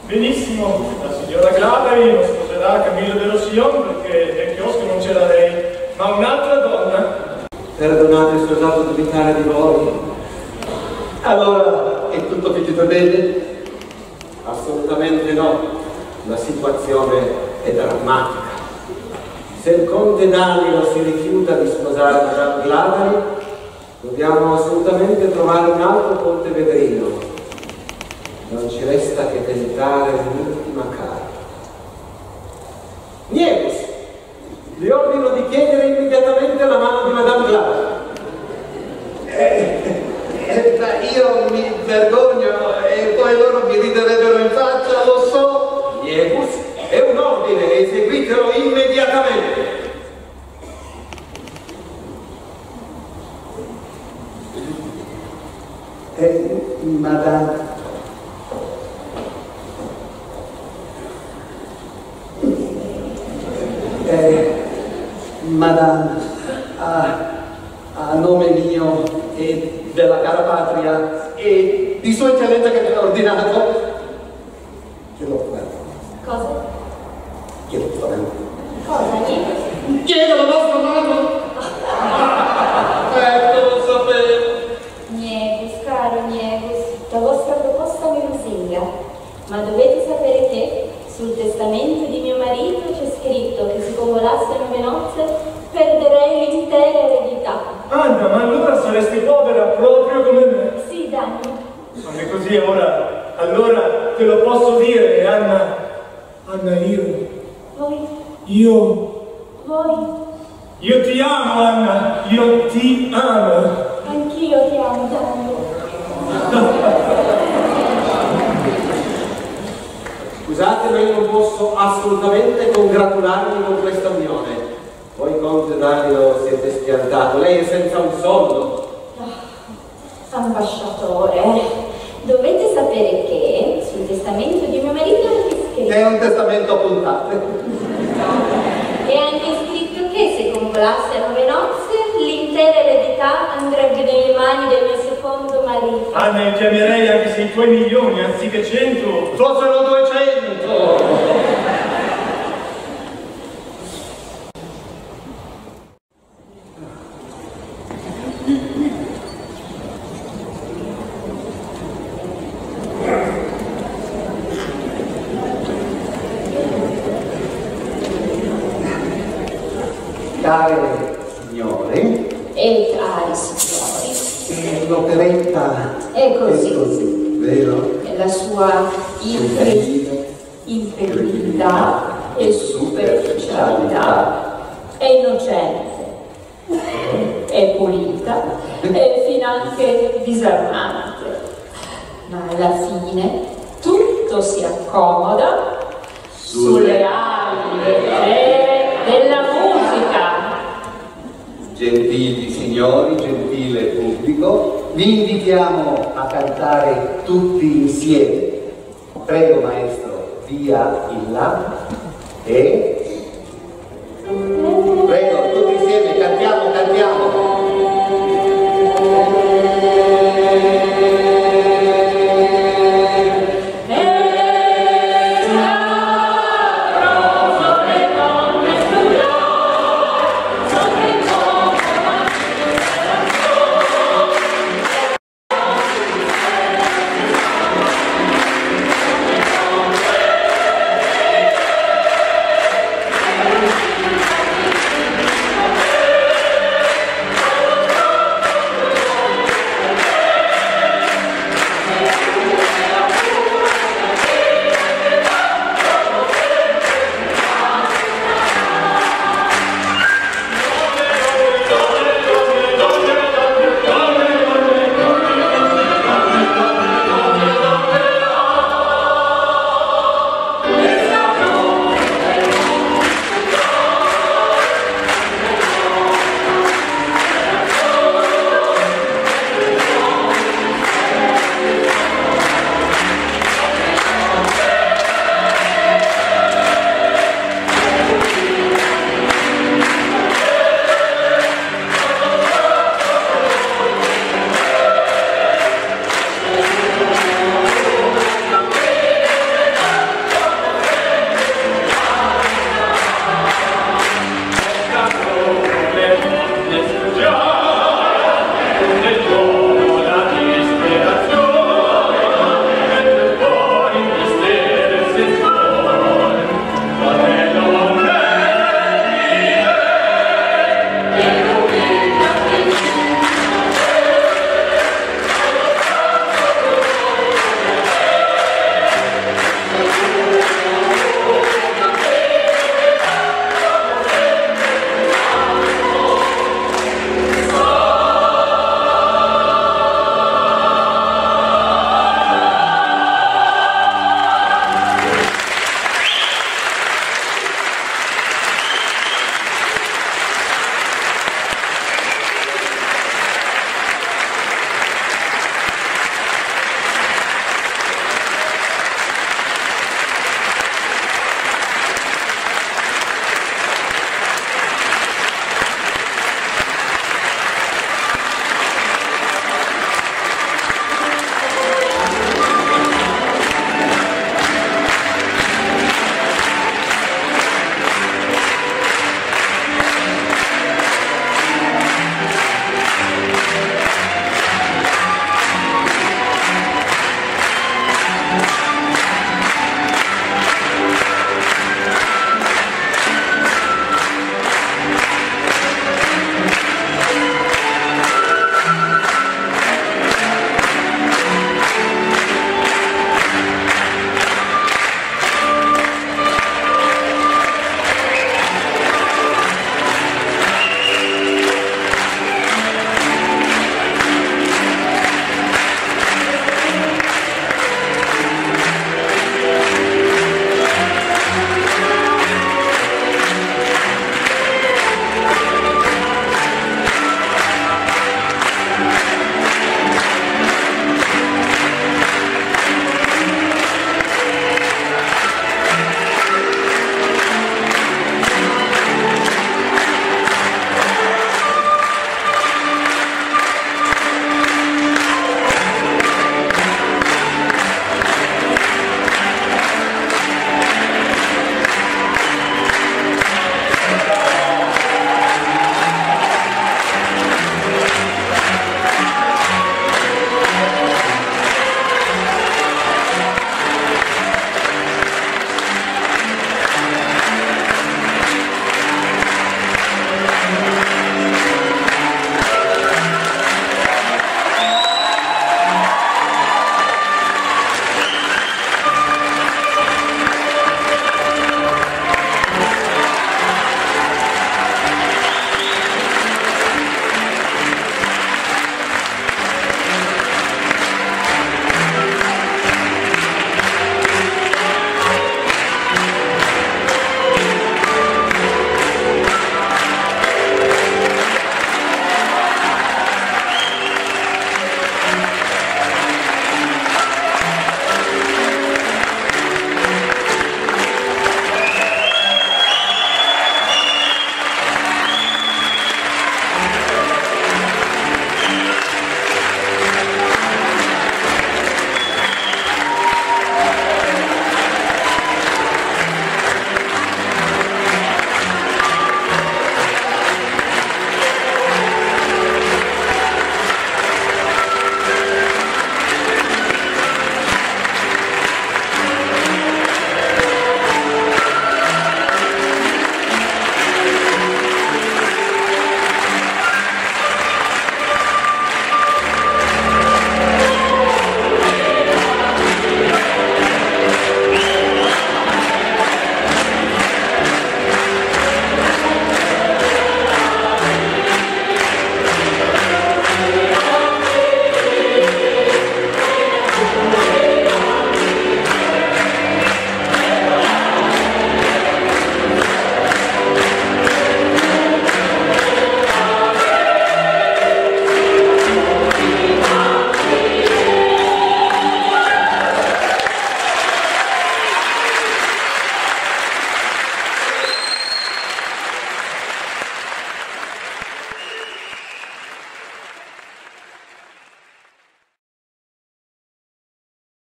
Benissimo, la signora Glaveri non sposerà Camillo de Rossillon perché nel chiosco non c'era lei, ma un'altra donna. Perdonate, sposato dubitare di voi. Allora, è tutto finito bene? Assolutamente no. La situazione è drammatica. Se il conte Danilo si rifiuta di sposare Madame Glaveri, dobbiamo assolutamente trovare un altro pontevedrino. Non ci resta che tentare l'ultima carta. Niegus, vi ordino di chiedere immediatamente la mano di Madame Glaveri. Eh, eh, io mi vergogno e poi loro mi riderebbero in faccia, lo so. Niegus, è un ordine, eseguitelo immediatamente. Eh, Madame. Eh, Madame, a, a nome mio e della cara patria e di Sua Eccellenza che mi ha ordinato, chiedo Cosa? chiedo Cosa, niente? chiedo la vostra mano. Ecco, lo sapevo. Niegus, caro Niegus, la vostra proposta mi lusinga, ma dovete sapere che sul testamento di mio marito c'è scritto che se convolasse nove nozze perderei l'intera eredità. Anna, ma allora saresti povera proprio come me. Sì, Danny. Non è così ora, allora te lo posso dire, Anna. Anna, io, Voi? io, Voi? io ti amo, Anna, io ti amo. Anch'io ti amo, Danny. Scusate, ma io non posso assolutamente congratularmi con questa unione. Voi, conte Danilo, siete spiantato. Lei è senza un soldo. Ambasciatore, dovete sapere che sul testamento di mio marito è anche scritto. È un testamento a puntate. È anche scritto che se convolasse nove nozze l'intera eredità andrebbe nelle mani del mio secondo marito. Anna, io ti amerei anche se i tuoi milioni, anziché cento, Fossero duecento. Care signore, E cari signori, l'operetta è così. è così, vero? E la sua impre- imperibilità e superficialità è innocente, è pulita e finanche disarmante, ma alla fine tutto si accomoda sulle ali leggere della musica. Gentili signori, gentile pubblico, vi invitiamo a cantare tutti insieme. Prego maestro, via il là e